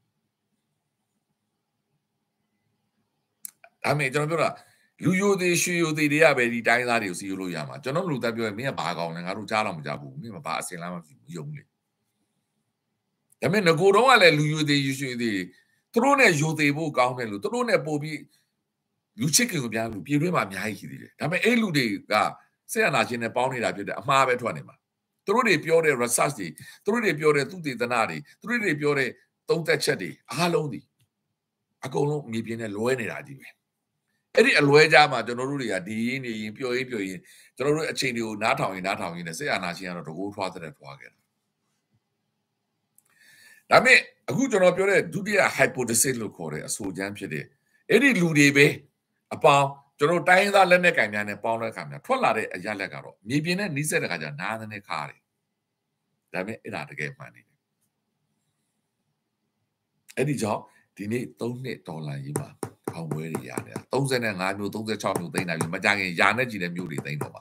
ဒါမဲ့ကျွန်တော်ပြောတာလူယိုသေးရွှေယိုသေးတွေကပဲဒီတိုင်းသားတွေကိုစီးလို့ရမှာကျွန်တော်လူသားပြောရင်မင်းကဘာကောင်းလဲငါတို့ကြားတော့မကြဘူးမင်းကဘာအစင်လားမယုံလေဒါမဲ့ငကိုတော့ကလည်းလူယိုသေးရွှေသေးသူတို့နဲ့ယိုသေးဖို့ကောင်းတယ်လို့သူတို့နဲ့ပို့ပြီးလူချစ်ခင်ကိုပြန်လူပြည်တွင်းမှာအများကြီးရှိသေးတယ်ဒါမဲ့အဲ့လူတွေကဆက်ရနာချင်းနဲ့ပေါင်းနေတာဖြစ်တယ်အမှားပဲထွက်နေမှာသူတို့တွေပြောတဲ့ research တွေသူတို့တွေပြောတဲ့သုတေသနတွေသူတို့တွေပြောတဲ့သုံးသက်ချက်တွေအားလုံးဒီအကုန်လုံးမြေပြင်နဲ့လွဲနေတာကြီးပဲအဲ့ဒီအလွဲကြမှာကျွန်တော်တို့တွေကဒီရင်းနေရင်ပျော်ရင်ကျွန်တော်တို့အချိန်တွေကိုနားထောင်ရင်နဲ့ဆက်ရနာချင်းကတော့တကိုးထွားတဲ့ထွားခဲ့တာဒါမဲ့အခုကျွန်တော်ပြောတဲ့ဒုတိယ hypothesis လို့ခေါ်တဲ့အဆိုချမ်းဖြစ်တဲ့အဲ့ဒီလူတွေပဲအပေါင်းကျွန်တော်တိုင်းသားလက်နက်ကင်များနဲ့ပေါင်းတဲ့အခါမှာထွက်လာတဲ့အရာလက်ကတော့မြေပြင်နဲ့နှီးစက်တဲ့အခါကျနားနဲ့ခါတယ်ဒါပေမဲ့အဲ့ဒါတကယ်မှန်နေတယ်အဲ့ဒီကြောင့်ဒီနေ့3နှစ်ဒေါ်လာရေးမှာအောင်ပွဲတွေရတယ်35မျိုး36မျိုးသိမ်းတာပြီးမကြခင်ယာနဲ့ကြည့်တဲ့မျိုးတွေသိမ်းတော့ပါ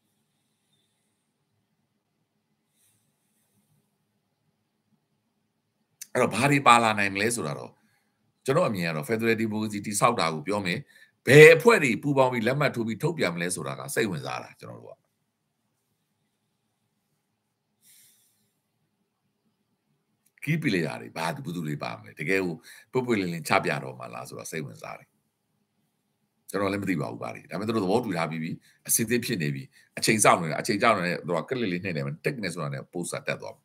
အဲ့တော့ဘာတွေပါလာနိုင်မလဲဆိုတာတော့ကျွန်တော်အမြင်ကတော့ Federal Democracy တိဆောက်တာကိုပြောမယ်ဘယ်အဖွဲ့တွေပူးပေါင်းပြီးလက်မှတ်ထိုးပြီးထုတ်ပြန်မလဲဆိုတာကစိတ်ဝင်စားတာကျွန်တော်တို့ကကီးပီလေယာတွေဘာဘူးသူတွေပါမလဲတကယ်ကိုပွပွလင်းလင်းချပြတော့မှလားဆိုတာစိတ်ဝင်စားတယ်ကျွန်တော်လည်းမသိပါဘူးပါလေဒါပေမဲ့တို့သဘောတူထားပြီးပြီအစစ်အသစ်ဖြစ်နေပြီအချိန်စောင့်နေတာအချိန်ကြောက်နေတဲ့တို့ကကလစ်လေးနှိမ့်နေတယ်တက်နေဆိုတာနဲ့ပို့စာတက်သွား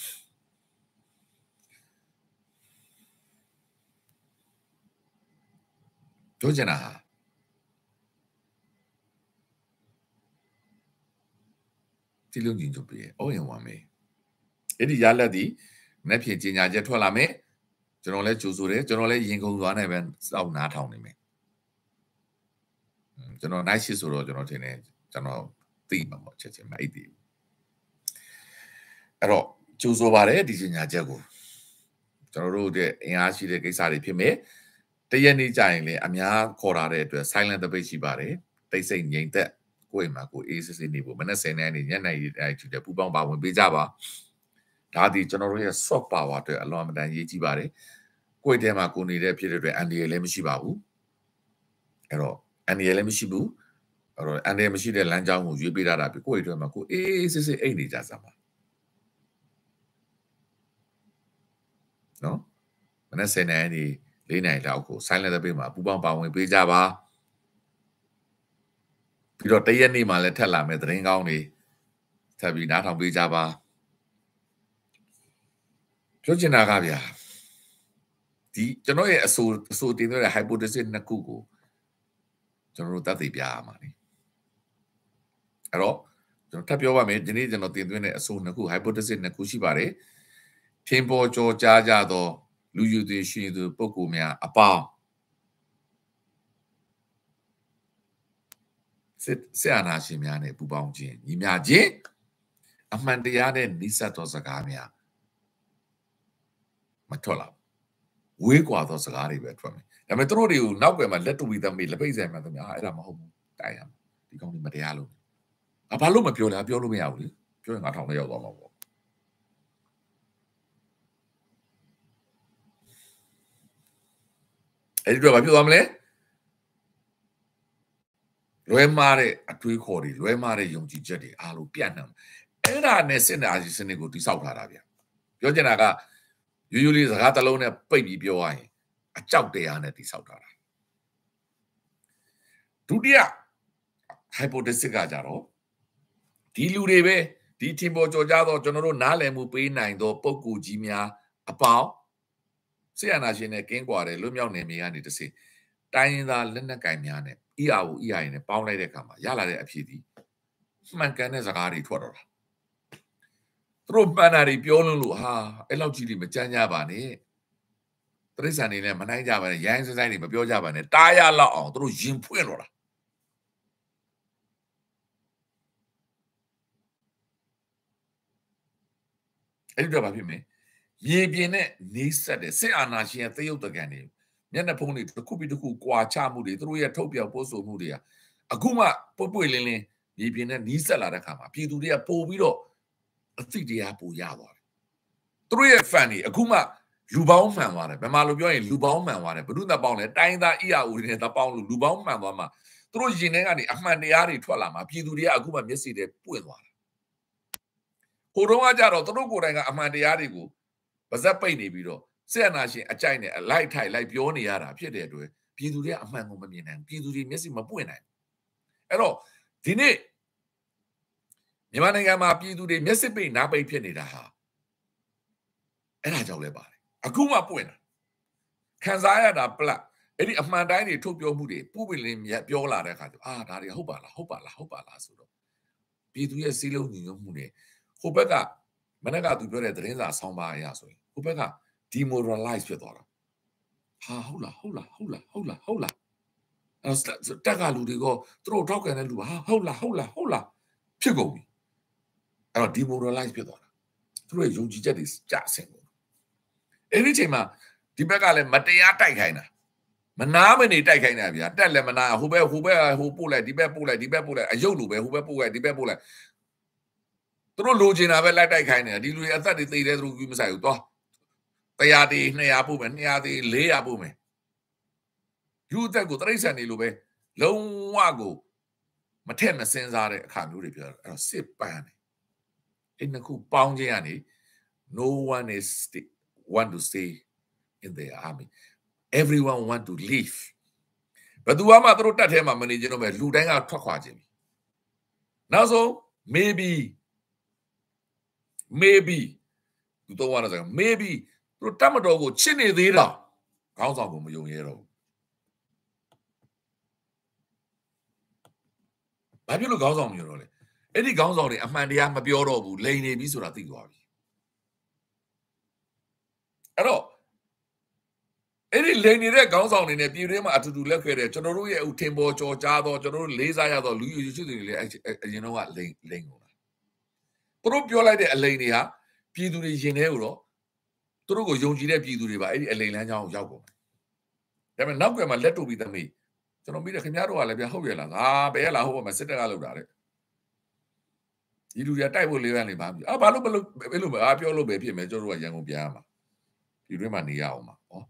ပြောချင်တာဟာဒီလုံကြီးချုပ်ပြေအော်ရင်ဝမ်းမေးအဲ့ဒီရလက်ဒီနေ့ဖြင့်ကြီးညာချက်ထွက်လာမယ်ကျွန်တော်လည်းကြိုဆိုတယ်ကျွန်တော်လည်းရင်ကုန်သွားနေပဲစောင့်နားထောင်နေမယ်ကျွန်တော် night shift ဆိုတော့ကျွန်တော်ထင်တယ်ကျွန်တော်သိမှာပေါ့ချက်ချင်းမအိပ်သေးဘူးအဲ့တော့ကြိုဆိုပါတယ်ဒီကြီးညာချက်ကိုကျွန်တော်တို့တဲ့အင်အားရှိတဲ့ကိစ္စတွေဖြစ်မယ်တရက်နေ့ကြာရင်လည်းအများခေါ်လာတဲ့အတွက် silent debate ရှိပါတယ်တိတ်ဆိတ်ငြိမ်သက်ကိုယ့်အိမ်မှာကိုအေးစစ်စစ်နေဖို့မနေ့10ရက်နေ့ညနေတိုင်းထူတဲ့ပူပေါင်းပါဝင်ပေးကြပါဒါဒီကျွန်တော်တို့ရဲ့ soft power အတွက်အလွန်အမတန်ရေးကြီးပါတယ်ကိုယ့်ထဲမှာကိုနေတဲ့ဖြစ်တဲ့အတွက်အန်ဒီရလည်းမရှိပါဘူးအဲ့တော့အန်ဒီရလည်းမရှိဘူးအဲ့တော့အန်ဒီရမရှိတဲ့လမ်းကြောင်းကိုရွေးပေးတာပြီကိုယ့်အတွက်မှာကိုအေးစစ်စစ်အိတ်နေကြစမ်းပါနော်မနေ့10ရက်နေ့4နိုင်လောက်ကို silent debate မှာပူပေါင်းပါဝင်ပေးကြပါပြီးတော့တရက်နေ့မှာလည်းထက်လာမယ်သတင်းကောင်းတွေထပ်ပြီးနားထောင်ပေးကြပါပြောချင်တာကဗျာဒီကျွန်တော်ရဲ့အဆိုတင်တဲ့ hypothesis နှစ်ခုကိုကျွန်တော်တို့သက်သေပြရမှာလေအဲ့တော့ကျွန်တော်ထပ်ပြောပါမယ်ဒီနေ့ကျွန်တော်တင်သွင်းတဲ့အဆိုနှစ်ခု hypothesis နှစ်ခုရှိပါတယ်ထင်ပေါ်ကြော်ကြားကြသောလူယူသည်ရှိသူပုဂ္ဂိုလ်များအပေါင်းစစ်အာဏာရှင်များနဲ့ပူးပေါင်းခြင်းညီမျှခြင်းအမှန်တရားနဲ့နှိစက်သောစကားများမထွက်လာဝေးကွာသောစကားတွေပဲထွက်မယ်ဒါပေမဲ့သူတို့တွေကိုနောက်ွယ်မှာလက်တူပြီးသမီးလက်ပိတ်ဆိုင်မှာသမီးအဲ့ဒါမဟုတ်ဘူးတိုင်ရမှာဒီကောင်တွေမတရားလို့ဘာလို့မပြောလဲပြောလို့မရဘူးလေပြောရင်ငါထောင်ထဲရောက်သွားမှာပေါ့အဲ့ဒီတော့ဘာဖြစ်သွားမလဲလွဲမားတဲ့အတွေးခေါ်တွေလွဲမားတဲ့ယုံကြည်ချက်တွေအားလုံးပြန့်နှံ့အဲ့ဒါနဲ့စစ်အာဏာရှင်စနစ်ကိုတိဆောက်ထားတာဗျပြောချင်တာကရိုးရိုးလေးစကားတစ်လုံးနဲ့ပိတ်ပြီးပြောရရင်အကြောက်တရားနဲ့တိဆောက်ထားတာဒုတိယ hypothesis ကကြတော့ဒီလူတွေပဲဒီထင်ပေါ်ကျော်ကြားတော့ကျွန်တော်တို့နားလည်မှုပေးနိုင်သောပုံကူကြီးများအပေါင်းစစ်အာဏာရှင်နဲ့ကင်းကွာတဲ့လွတ်မြောက်နေမြေကနေတစေတိုင်းရင်းသားလက်နက်ကင်များနဲ့ ERI နဲ့ပေါင်းလိုက်တဲ့အခါမှာရလာတဲ့အဖြစ်ဒီမှန်ကန်တဲ့စကားတွေထွက်တော့တာတို့မှန်တာတွေပြောလို့ဟာအဲ့လောက်ကြီးတွေမကြမ်းကြပါနဲ့တရိษံနေနဲ့မနိုင်ကြပါနဲ့ရိုင်းစဆိုင်တွေမပြောကြပါနဲ့တားရလောက်အောင်တို့ရင်ဖွင့်တော့တာအဲ့ဒီတော့ဘာဖြစ်မလဲမြေပြင်နဲ့နေဆက်တဲ့စစ်အာဏာရှင်ရဲ့သရုပ်တကန်တွေမျက်နှာဖုံးတွေတစ်ခုပြီးတစ်ခုကွာချမှုတွေတို့ရဲ့ထုတ်ပြောပို့ဆိုမှုတွေကအခုမှပွတ်လင်းမြေပြင်နဲ့နီးစက်လာတဲ့ခါမှာပြည်သူတွေကပို့ပြီးတော့အသိတရားပို့ရသွားတယ်တို့ရဲ့ fan တွေအခုမှလူပေါင်းမှန်သွားတယ်မြန်မာလိုပြောရင်လူပေါင်းမှန်သွားတယ်ဘုဒ္ဓပေါင်းလဲတိုင်းသား EAO တွေနဲ့တပေါင်းလို့လူပေါင်းမှန်သွားမှာတို့ရင်ထဲကနေအမှန်တရားတွေထွက်လာမှာပြည်သူတွေကအခုမှမျက်စိတွေပွင့်သွားတာဟိုတုန်းကကြတော့တို့ကိုယ်တိုင်ကအမှန်တရားတွေကိုပါဇက်ပိတ်နေပြီးတော့စစ်အာဏာရှင်အကြိုက်နဲ့အလိုက်ထိုက်လိုက်ပြောနေရတာဖြစ်တဲ့အတွက်ပြည်သူတွေကအမှန်ကိုမမြင်နိုင်ပြည်သူတွေမျက်စိမပွင့်နိုင်အဲ့တော့ဒီနေ့မြန်မာနိုင်ငံမှာပြည်သူတွေမျက်စိပိတ်နားပိတ်ဖြစ်နေတာဟာအဲ့ဒါကြောင့်လဲပါတယ်အခုမှပွင့်တာခံစားရတာပလက်အဲ့ဒီအမှန်တိုင်းတွေထုတ်ပြောမှုတွေပူပင်လင်းပြောလာတဲ့အခါကျဒါတွေဟုတ်ပါလားဆိုတော့ပြည်သူရဲ့စီးလုံးညီညွတ်မှုတွေဟိုဘက်ကမနက်ကသူပြောတဲ့သတင်းစာဆောင်းပါးအရဆိုရင်ဟိုဘက်က demoralize ဖြစ်သွားတာဟာဟုတ်လားအဲ့တက်ကလူတွေကသူတို့ထောက်ခံတဲ့လူဟာဟုတ်လားဖြစ်ကုန်ပြီအဲ့တော့ demoralize ဖြစ်သွားတာသူတို့ရဲ့ယုံကြည်ချက်တွေကျဆင်းကုန်အဲ့ဒီချိန်မှာဒီဘက်ကလည်းမတရားတိုက်ခိုင်းတာမနာမနေတိုက်ခိုင်းတာဗျာတက်လည်းမနာဟိုပို့လိုက်ဒီဘက်ပို့လိုက်အယုတ်လိုပဲဟိုဘက်ပို့လိုက်ဒီဘက်ပို့လိုက်သူတို့လိုချင်တာပဲလိုက်တိုက်ခိုင်းနေတာဒီလူတွေအသက်တွေသိတယ်သူတို့မဆိုင်ဘူးသွား100တေ200ပို့မယ်200တေ400ပို့မယ်လူအသက်ကိုတရိษံနေလိုပဲလုံးဝကိုမထက်မစင်းစားတဲ့အခါမျိုးတွေပြောအဲ့တော့စစ်ပန်းတယ်အဲ့နှစ်ခုပေါင်းခြင်းကနေ no one is want to stay in the army everyone want to leave ဘယ်သူမှသူတို့တက်ထဲမှာမနေကြတော့ပဲလူတိုင်းကထွက်ခွာခြင်းပြီနောက်ဆုံး maybe သူတော့ว่าဆို maybe သူတို့တတ်မတော်ကိုချစ်နေသေးတာခေါင်းဆောင်ကိုမယုံရဲတော့ဘာဖြစ်လို့ခေါင်းဆောင်မယုံတော့လဲအဲ့ဒီခေါင်းဆောင်တွေအမှန်တရားမပြောတော့ဘူးလိန်နေပြီဆိုတာသိသွားပြီအဲ့တော့အဲ့ဒီလိန်နေတဲ့ခေါင်းဆောင်တွေနဲ့ပြည်တွင်းမှာအတူတူလက်ခဲ့တဲ့ကျွန်တော်တို့ရဲ့ထင်ပေါ်ကြော်ကြားတော့ကျွန်တော်တို့လေးစားရတော့လူယူရှိသူတွေလည်းအရင်တော့ကလိန်ကုန်တာသူတို့ပြောလိုက်တဲ့အလိန်တွေဟာပြည်သူတွေရင်ထဲကိုတော့သူတို့ကိုယုံကြည်တဲ့ပြည်သူတွေပါအဲ့ဒီအလိန်လမ်းကြောင်းကိုရောက်ကုန်တယ်ဒါပေမဲ့နောက်ကွယ်မှာလက်တို့ပြီးသမီးကျွန်တော်မိတယ်ခင်ဗျားတို့ကလည်းဗျဟုတ်ရလားဘယ်ရလားဟုတ်ပါမစစ်တပ်ကလောက်တာတဲ့ဒီလူတွေတိုက်ဖို့လေးရနေပါပြီဘာလို့ပြောလို့ပဲဖြစ်မယ်ကျွန်တော်တို့ကရန်ကုန်ပြန်ရမှာပြည်တွင်းမှာနေရအောင်ပါဟော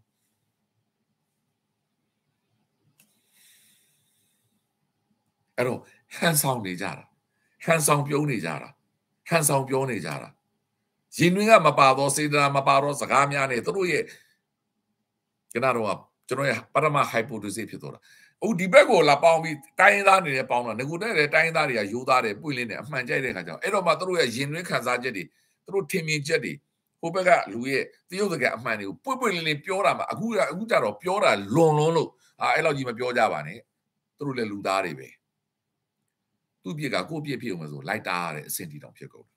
အဲ့တော့ဟန်ဆောင်နေကြတာဟန်ဆောင်ပြုံးနေကြတာဟန်ဆောင်ပြောနေကြတာရင်တွင်းကမပါတော့စေတနာမပါတော့စကားများနေသူတို့ရဲ့ကျွန်တော်ရဲ့ပထမ hypothesis ဖြစ်သွားတာဒီဘက်ကိုလာပေါင်းပြီးတိုင်းသားနေနဲ့ပေါင်းတော့ငကူတဲ့တိုင်းသားတွေကရိုးသားတယ်ပွင့်လင်းတယ်အမှန်ကြိုက်တဲ့ခါကျတော့အဲ့တော့မှသူတို့ရဲ့ရင်တွင်းခံစားချက်တွေသူတို့ထင်မြင်ချက်တွေဟိုဘက်ကလူရဲ့တရုတ်စကားအမှန်တွေကိုပွင့်လင်းပြောတာမှအခုကြတော့ပြောတာလွန်လို့အဲ့လောက်ကြီးမပြောကြပါနဲ့သူတို့လည်းလူသားတွေပဲသူ့ပြစ်ကကိုယ့်ပြစ်ဖြစ်အောင်ဆိုလိုက်တာရတဲ့အဆင့်တီတောင်ဖြစ်ကုန်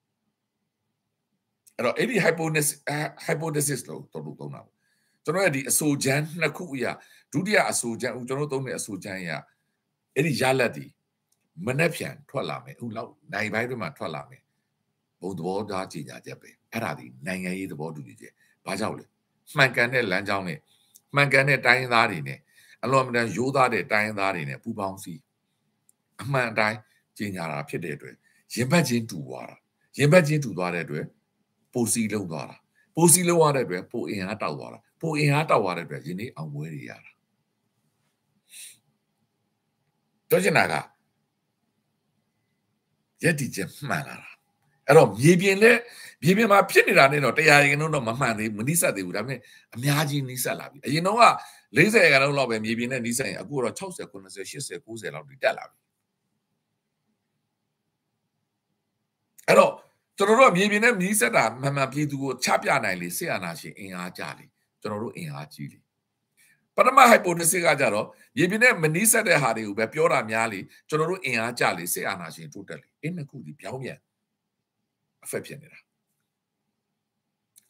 အဲ့တော့အဲ့ဒီ hypothesis လို့တော်တော်သုံးတာပေါ့ကျွန်တော်ရဲ့ဒီအဆိုချမ်းနှစ်ခုအရာဒုတိယအဆိုချမ်းကျွန်တော်သုံးတဲ့အဆိုချမ်းအရာအဲ့ဒီရလက်ဒီမနှက်ဖြန်ထွက်လာမယ်အခုလောက်နိုင်ပိုင်းတွေမှာထွက်လာမယ်ဘုံသဘောထားကြီးညာချက်ပဲအဲ့ဒါဒီနိုင်ငံရေးသဘောတူညီချက်ဘာကြောင့်လဲမှန်ကန်တဲ့လမ်းကြောင်းနဲ့မှန်ကန်တဲ့တိုင်းသားတွေနဲ့အလွန်အမတန်ရိုးသားတဲ့တိုင်းသားတွေနဲ့ပူးပေါင်းစီအမှန်တိုင်းကြီးညာတာဖြစ်တဲ့အတွက်ရင်ဘတ်ချင်းတူသွားတဲ့အတွက်ပိုစီလုံးသွားတာပိုစီလုံးရတဲ့အတွက်ပိုအင်အားတောက်သွားတာပိုအင်အားတောက်သွားတဲ့အတွက်ယနေ့အောင်ပွဲတွေရတာတော့ကျင်တာကရက်တီချက်မှန်လာတာအဲ့တော့မြေပြင်မှာဖြစ်နေတာနဲ့တော့100ရာခိုင်နှုန်းတော့မမှန်သေးဘူးမနိစ္စသေးဘူးဒါပေမဲ့အများကြီးနိစ္စလာပြီအရင်တော့က40ရာခိုင်နှုန်းလောက်ပဲမြေပြင်နဲ့နိစ္စရင်အခုတော့60 90 80 90လောက်တိတက်လာပြီအဲ့တော့ကျွန်တော်တို့မြေပြင်နဲ့မြည်ဆက်တာမှန်မှန်ပြည်သူကိုချပြနိုင်လေစစ်အာဏာရှင်အင်အားကြလေကျွန်တော်တို့အင်အားကြီးလေပထမ hypothesis ကကြတော့မြေပြင်နဲ့မနီးဆက်တဲ့ဟာတွေကိုပဲပြောတာများလေကျွန်တော်တို့အင်အားကြလေစစ်အာဏာရှင်တိုးတက်လေအဲ့နှစ်ခုဒီပြောင်းပြန် effect ဖြစ်နေတာ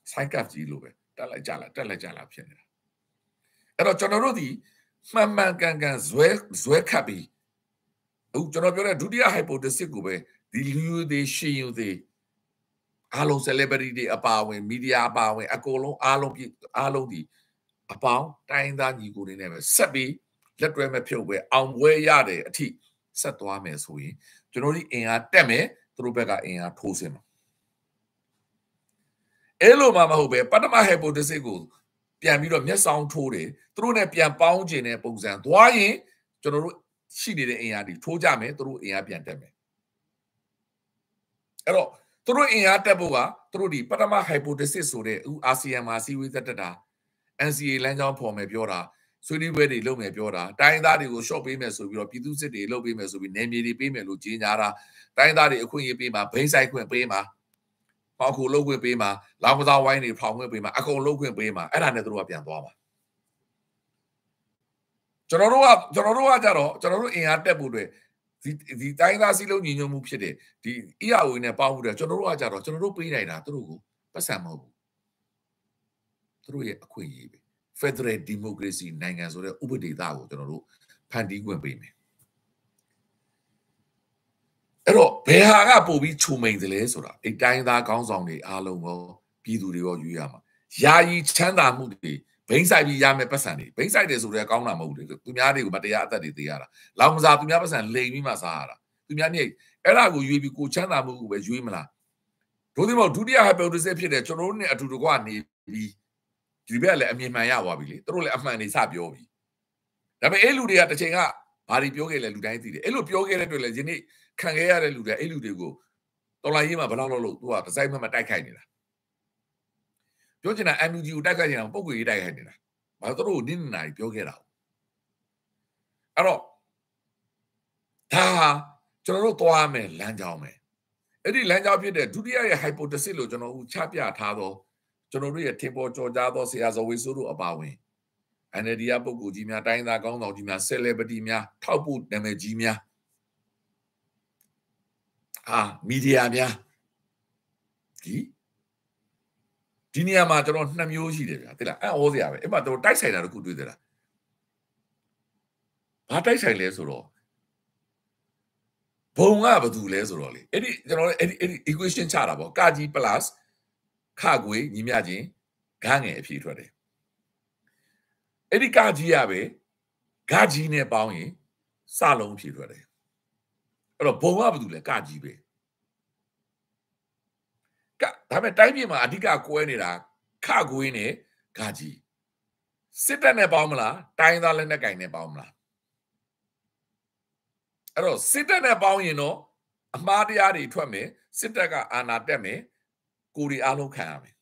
ဆိုင်ကပ်ကြီးလို့ပဲတက်လိုက်ကြလာဖြစ်နေတာအဲ့တော့ကျွန်တော်တို့ဒီမှန်မှန်ကန်ကန်ဇွဲခတ်ပြီးအခုကျွန်တော်ပြောတဲ့ဒုတိယ hypothesis ကိုပဲဒီလူယူသေးရှင်ယူသေးအားလုံး celebrity တွေအပါဝင်မီဒီယာအပါဝင်အကုန်လုံးအားလုံးဒီအပေါင်းတိုင်းသားညီကိုတွေနဲ့ပဲဆက်ပြီးလက်တွဲမဲ့ဖြုတ်ပဲအောင်ပွဲရတဲ့အထိဆက်သွားမယ်ဆိုရင်ကျွန်တော်ဒီအင်အားတက်မယ်သူတို့ဘက်ကအင်အားထိုးစင်မှာအဲ့လိုမှမဟုတ်ပဲပထမ hypothesis ကိုပြန်ပြီးတော့မျက်စောင်းထိုးတယ်သူတို့နဲ့ပြန်ပေါင်းခြင်းတဲ့ပုံစံသွားရင်ကျွန်တော်တို့ရှိနေတဲ့အင်အားတွေထိုးကြမယ်သူတို့အင်အားပြန်တက်မယ်အဲ့တော့သူတို့အင်အားတက်ဖို့ကသူတို့ဒီပထမ hypothesis ဆိုတဲ့ဥအာဆီယံမှာစီဝေးသက်တာ NCA လမ်းကြောင်းဖော်မယ်ပြောတာဆွေးနွေးပွဲတွေလုပ်မယ်ပြောတာတိုင်းသားတွေကို short ပေးမယ်ဆိုပြီးတော့ပြည်သူစစ်တွေလုပ်ပေးမယ်ဆိုပြီးနယ်မြေတွေပေးမယ်လို့ကြေညာတာတိုင်းသားတွေအခွင့်အရေးပေးမှာဘိန်းဆိုင်ခွင့်ပေးမှာပေါခုလုပ်ခွင့်ပေးမှာလောင်ကစားဝိုင်းတွေဖောင်ခွင့်ပေးမှာအကုန်လုပ်ခွင့်ပေးမှာအဲ့ဒါနဲ့သူတို့ကပြန်သွားမှာကျွန်တော်တို့ကကြတော့ကျွန်တော်တို့အင်အားတက်ဖို့အတွက်ဒီတိုင်းသားစည်းလုံးညီညွတ်မှုဖြစ်တဲ့ဒီ EAO နဲ့ပေါင်းမှုတဲ့ကျွန်တော်တို့ကကြတော့ကျွန်တော်တို့ပေးနိုင်တာသူတို့ကိုပတ်စံမဟုတ်ဘူးသူတို့ရဲ့အခွင့်အရေးပဲ Federal Democracy နိုင်ငံဆိုတဲ့ဥပဒေသားကိုကျွန်တော်တို့ဖန်တီးခွင့်ပေးမယ်အဲ့တော့ဘယ်ဟာကပို့ပြီးခြုံမိန်တယ်လဲဆိုတာအဲ့တိုင်းသားခေါင်းဆောင်တွေအားလုံးကိုပြည်သူတွေရောယူရမှာယာယီချမ်းသာမှုတွေဘိန်းဆိုင်ပြီးရမယ်ပတ်စံတွေဘိန်းဆိုင်တယ်ဆိုတော့ကောင်းတာမဟုတ်ဘူးသူများတွေကိုမတရားအသက်တွေသေးရတာလောင်ကစားသူများပတ်စံလိန်ပြီးမှစားရတာသူများနေအဲ့ဒါကိုယူပြီးကိုချမ်းသာမှုကိုပဲယူမလားဒုတိယဒုတိယ hypothesis ဖြစ်တဲ့ကျွန်တော်တို့နဲ့အတူတကွနေပြီးဒီဘက်လည်းအမြင်မှန်ရသွားပြီလေသူတို့လည်းအမှန်တွေစပြောပြီဒါပေမဲ့အဲ့လူတွေကတစ်ချိန်ကဘာတွေပြောခဲ့လဲလူတိုင်းသိတယ်အဲ့လိုပြောခဲ့တဲ့အတွက်လည်းယနေ့ခံခဲ့ရတဲ့လူတွေအဲ့လူတွေကိုတော်လိုင်းရေးမှာဘယ်လောက်လို့သူကဒီဇိုင်းမှတိုက်ခိုက်နေတာပြောချင်တာ MUG ကိုတိုက်ခိုက်နေတာပုံကွေရေးတိုက်ခိုက်နေတာဘာလို့တို့နင်းနေနိုင်ပြောခဲ့တာအဲ့တော့ဒါကျွန်တော်တို့သွားမယ်လမ်းကြောင်းပဲအဲ့ဒီလမ်းကြောင်းဖြစ်တဲ့ဒုတိယရဲ့ hypothesis လို့ကျွန်တော်ဦးချပြထားတော့ကျွန်တော်တို့ရဲ့ထင်ပေါ်ကြော်ကြားသောဆရာဇဝေဆိုးတို့အပါဝင် NLD ကပုဂ္ဂိုလ်ကြီးများတိုင်းသားကောင်းဆောင်ကြီးများ celebrity များထောက်ပို့နာမည်ကြီးများမီဒီယာများဒီနေရာမှာကျွန်တော်2မျိုးရှိတယ်ဗျာသိလားအော်စရာပဲအဲ့မှာတို့တိုက်ဆိုင်တာတခုတွေ့သေးလားဘာတိုက်ဆိုင်လဲဆိုတော့ဘုံကဘာတူလဲဆိုတော့လေအဲ့ဒီကျွန်တော်အဲ့ဒီ equation ချတာပေါ့ကာကြီး plus ခကွေညီမျှချင်းဂန်းငယ်အဖြေထွက်တယ်အဲ့ဒီကာကြီးရပဲဂါကြီးနဲ့ပေါင်းရင်စလုံးအဖြေထွက်တယ်အဲ့တော့ဘုံကဘာတူလဲကာကြီးပဲဒါပေမဲ့တိုင်းပြည်မှာအဓိကကွဲနေတာခကွေးနဲ့ဂါကြီးစစ်တပ်နဲ့ပေါင်းမလားတိုင်းသားလက်နက်ကင်နဲ့ပေါင်းမလားအဲ့တော့စစ်တပ်နဲ့ပေါင်းရင်တော့အမှားတရားတွေထွက်မယ်စစ်တပ်ကအာဏာတက်မယ်ကိုယ်တွေအားလုံးခံရမယ်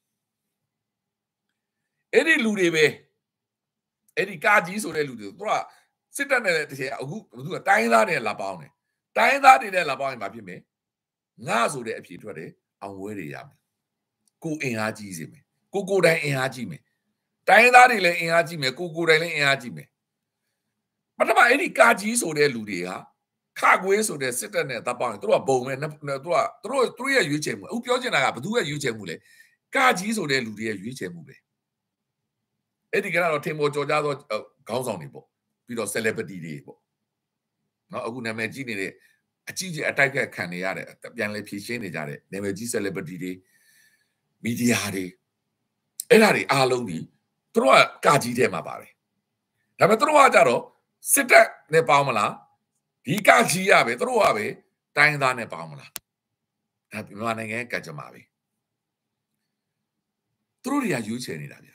အဲ့ဒီလူတွေပဲအဲ့ဒီကာကြီးဆိုတဲ့လူတွေသူကစစ်တပ်နဲ့တကယ်အခုသူကတိုင်းသားတွေလာပေါင်းတယ်တိုင်းသားတွေနဲ့လာပေါင်းရင်ဘာဖြစ်မလဲငါဆိုတဲ့အဖြေထွက်တယ်အောင်ဝဲတွေရမယ်ကိုအင်အားကြီးစေမယ်ကိုတိုင်းအင်အားကြီးမယ်တိုင်းသားတွေလည်းအင်အားကြီးမယ်ကိုတိုင်းလည်းအင်အားကြီးမယ်ပထမအဲ့ဒီကာကြီးဆိုတဲ့လူတွေကခကွေးဆိုတဲ့စစ်တပ်နဲ့တပ်ပေါင်းရင်သူတို့ကဘုံပဲသူတို့ရဲ့ရွေးချယ်မှုအခုပြောချင်တာကဘယ်သူရဲ့ရွေးချယ်မှုလဲကာကြီးဆိုတဲ့လူတွေရဲ့ရွေးချယ်မှုပဲအဲ့ဒီကတော့ထင်ပေါ်ကြော်ကြားသောခေါင်းဆောင်တွေပေါ့ပြီးတော့ celebrity တွေပေါ့နော်အခုနာမည်ကြီးနေတဲ့အကြီးကြီးအတိုက်ခတ်ခံနေရတဲ့ပြန်လဲဖြည့်ရှင်းနေကြတဲ့နာမည်ကြီး celebrity တွေမီဒီယာတွေအဲ့ဒါတွေအားလုံးဒီသူတို့ကကာကြီးထဲမှာပါတယ်ဒါပေမဲ့သူတို့ကကြတော့စစ်တပ်နဲ့ပေါင်းမလားဒီကာကြီးရပဲသူတို့ကပဲတိုင်းသားနဲ့ပေါင်းမလားဒါမြန်မာနိုင်ငံကကြမှာပဲသူတို့တွေကရွေးချယ်နေတာဗျ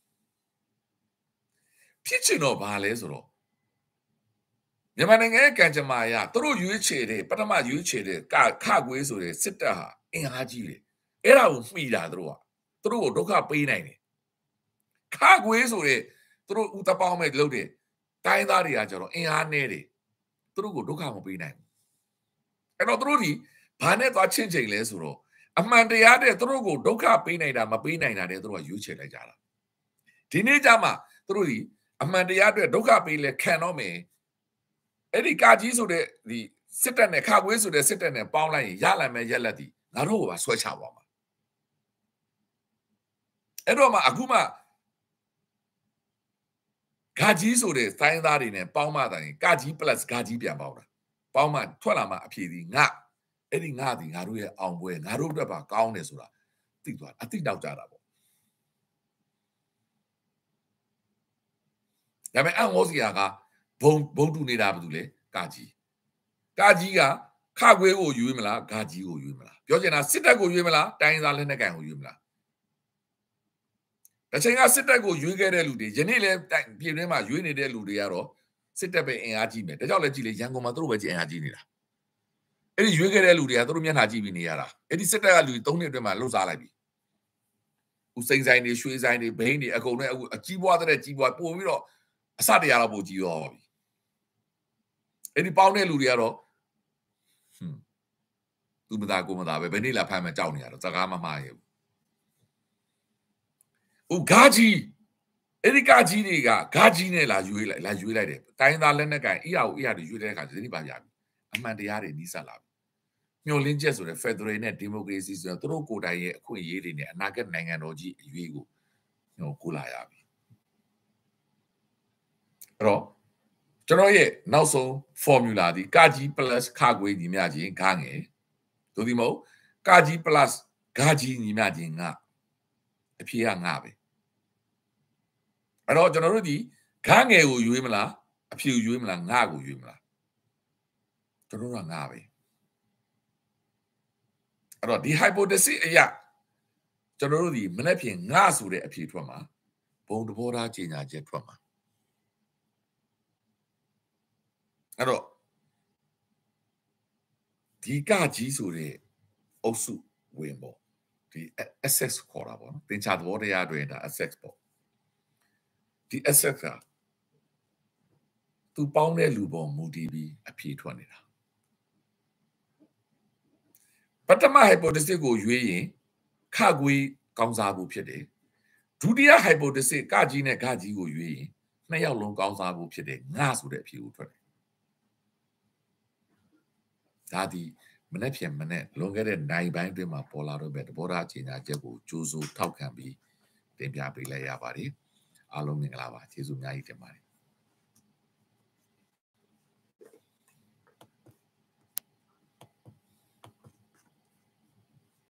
ဖြစ်ချင်တော့ဘာလဲဆိုတော့မြန်မာနိုင်ငံရဲ့ကံကြမ္မာရသူတို့ရွေးချယ်တဲ့ပထမရွေးချယ်တဲ့ခကွေးဆိုတဲ့စစ်တပ်ဟာအင်အားကြီးတယ်အဲ့ဒါကိုမှီတာသူတို့ကိုဒုက္ခပေးနိုင်တယ်ခကွေးဆိုတဲ့သူတို့ဥတပေါင်းမဲ့လုပ်တဲ့တိုင်းသားတွေကကျတော့အင်အားနည်းတယ်သူတို့ကိုဒုက္ခမပေးနိုင်ဘူးအဲ့တော့သူတို့ဒီဘာနဲ့သွားချင်းချိန်လဲဆိုတော့အမှန်တရားတဲ့သူတို့ကိုဒုက္ခပေးနိုင်တာမပေးနိုင်တာတဲ့သူတို့ကရွေးချယ်လိုက်ကြတာဒီနေ့ကျမှသူတို့ဒီအမှန်တရားအတွက်ဒုက္ခပေးလဲခံတော့မယ်အဲ့ဒီကာကြီးဆိုတဲ့ဒီစစ်တပ်နဲ့ခကွေးဆိုတဲ့စစ်တပ်နဲ့ပေါင်းလိုက်ရင်ရလာမယ်ရက်လက်ဒီငါတို့ကပါဆွဲချပါမှာအဲ့တော့မှအခုမှဂါကြီးဆိုတဲ့တိုင်းသားတွေနဲ့ပေါင်းမှတိုင်ဂါကြီး plus ဂါကြီးပြန်ပေါင်းတာပေါင်းမှထွက်လာမှအဖြေဒီငါအဲ့ဒီငါဒီငါတို့ရဲ့အောင်ပွဲငါတို့အတွက်ပါကောင်းတယ်ဆိုတာသိသွားအသိတောက်ကြတာပေါ့ဒါပေမဲ့အငေါစီယာကဘုံတူနေတာဘာလို့လဲဂါကြီးကခခွေးကိုယူမလားဂါကြီးကိုယူမလားပြောချင်တာစစ်တပ်ကိုယူမလားတိုင်းသားလက်နက်ကန်ကိုယူမလားတချိန်ကစစ်တပ်ကိုရွေးခဲ့တဲ့လူတွေယနေ့လည်းပြည်တွင်းမှာရွေးနေတဲ့လူတွေကတော့စစ်တပ်ပဲအင်အားကြီးမယ်ဒါကြောင့်လည်းကြည့်လေရန်ကုန်မှာသူတို့ပဲကြည့်အင်အားကြီးနေတာအဲ့ဒီရွေးခဲ့တဲ့လူတွေကသူတို့မျက်နှာကြည့်ပြီးနေရတာအဲ့ဒီစစ်တပ်ကလူ3နှစ်အတွင်းမှာလှုပ်ရှားလိုက်ပြီဦးစိန်ဆိုင်တွေရွှေဆိုင်တွေဘိန်းတွေအကုန်လုံးအကြီးပွားတဲ့ကြီးပွားပို့ပြီးတော့အစတရားတော့ပို့ကြီးရောပါပြီအဲ့ဒီပေါင်းတဲ့လူတွေကတော့သူမသားကိုမသားပဲဘယ်နေ့လာဖမ်းမှကြောက်နေရတော့စကားမမှားရဲ့ဦးဂါကြီးအဲ့ဒီဂါကြီးတွေကဂါကြီးနဲ့လာရွေးလိုက်တယ်တိုင်းသားလက်နက်ကန်အရာတွေရွေးတဲ့အခါဒီနေ့ပါရပြီအမှန်တရားတွေနီးစပ်လာပြီမျောလင်းချက်ဆိုတဲ့ Federal နဲ့ Democracy ဆိုတော့သူတို့ကိုယ်တိုင်ရဲ့အခွင့်အရေးတွေနဲ့အနာဂတ်နိုင်ငံတော်ကြီးအရေးကိုကိုလာရပြီအဲ့တော့ကျွန်တော်ရဲ့နောက်ဆုံး formula ဒီဂါကြီး plus ခခွေးညီမျှခြင်းဂါငယ်သို့ဒီမဟုတ်ဂါကြီး plus ဂါကြီးညီမျှခြင်းငါအဖြေကငါပဲအဲ့တော့ကျွန်တော်တို့ဒီဂါငယ်ကိုရွေးမလားအဖြေကိုရွေးမလားငါကိုရွေးမလားကျွန်တော်ကငါပဲအဲ့တော့ဒီ hypothesis အရာကျွန်တော်တို့ဒီမနေ့ဖြင့်ငါဆိုတဲ့အဖြေထွက်မှာဘုံတဘောသားကြေညာချက်ထွက်မှာအဲ့တော့ဒီကကြီးဆိုတဲ့အုပ်စုဝင်ပေါ့ဒီ access ခေါ်တာပေါ့နော်သင်္ချာသဘောတရားတွေဒါ access ပေါ့ဒီ access ကသူပေါင်းတဲ့လူပေါ်မူတည်ပြီးအဖြေထွက်နေတာပထမ hypothesis ကိုရွေးရင်ခခွေးကောင်းစားဖို့ဖြစ်တယ်ဒုတိယ hypothesis ကကြီးနဲ့ဂါကြီးကိုရွေးရင်နှစ်ယောက်လုံးကောင်းစားဖို့ဖြစ်တယ်ငါဆိုတဲ့အဖြေကိုထွက်တယ်ဒါဒီမနေ့ဖြန်မနေ့လွန်ခဲ့တဲ့နိုင်ပိုင်းအတွင်းမှာပေါ်လာတော့ပဲတဘောသားကြေညာချက်ကိုကြိုးစိုးထောက်ခံပြီးတင်ပြပေးလိုက်ရပါတယ်အားလုံးမင်္ဂလာပါကျေးဇူးအများကြီးတင်ပါတယ်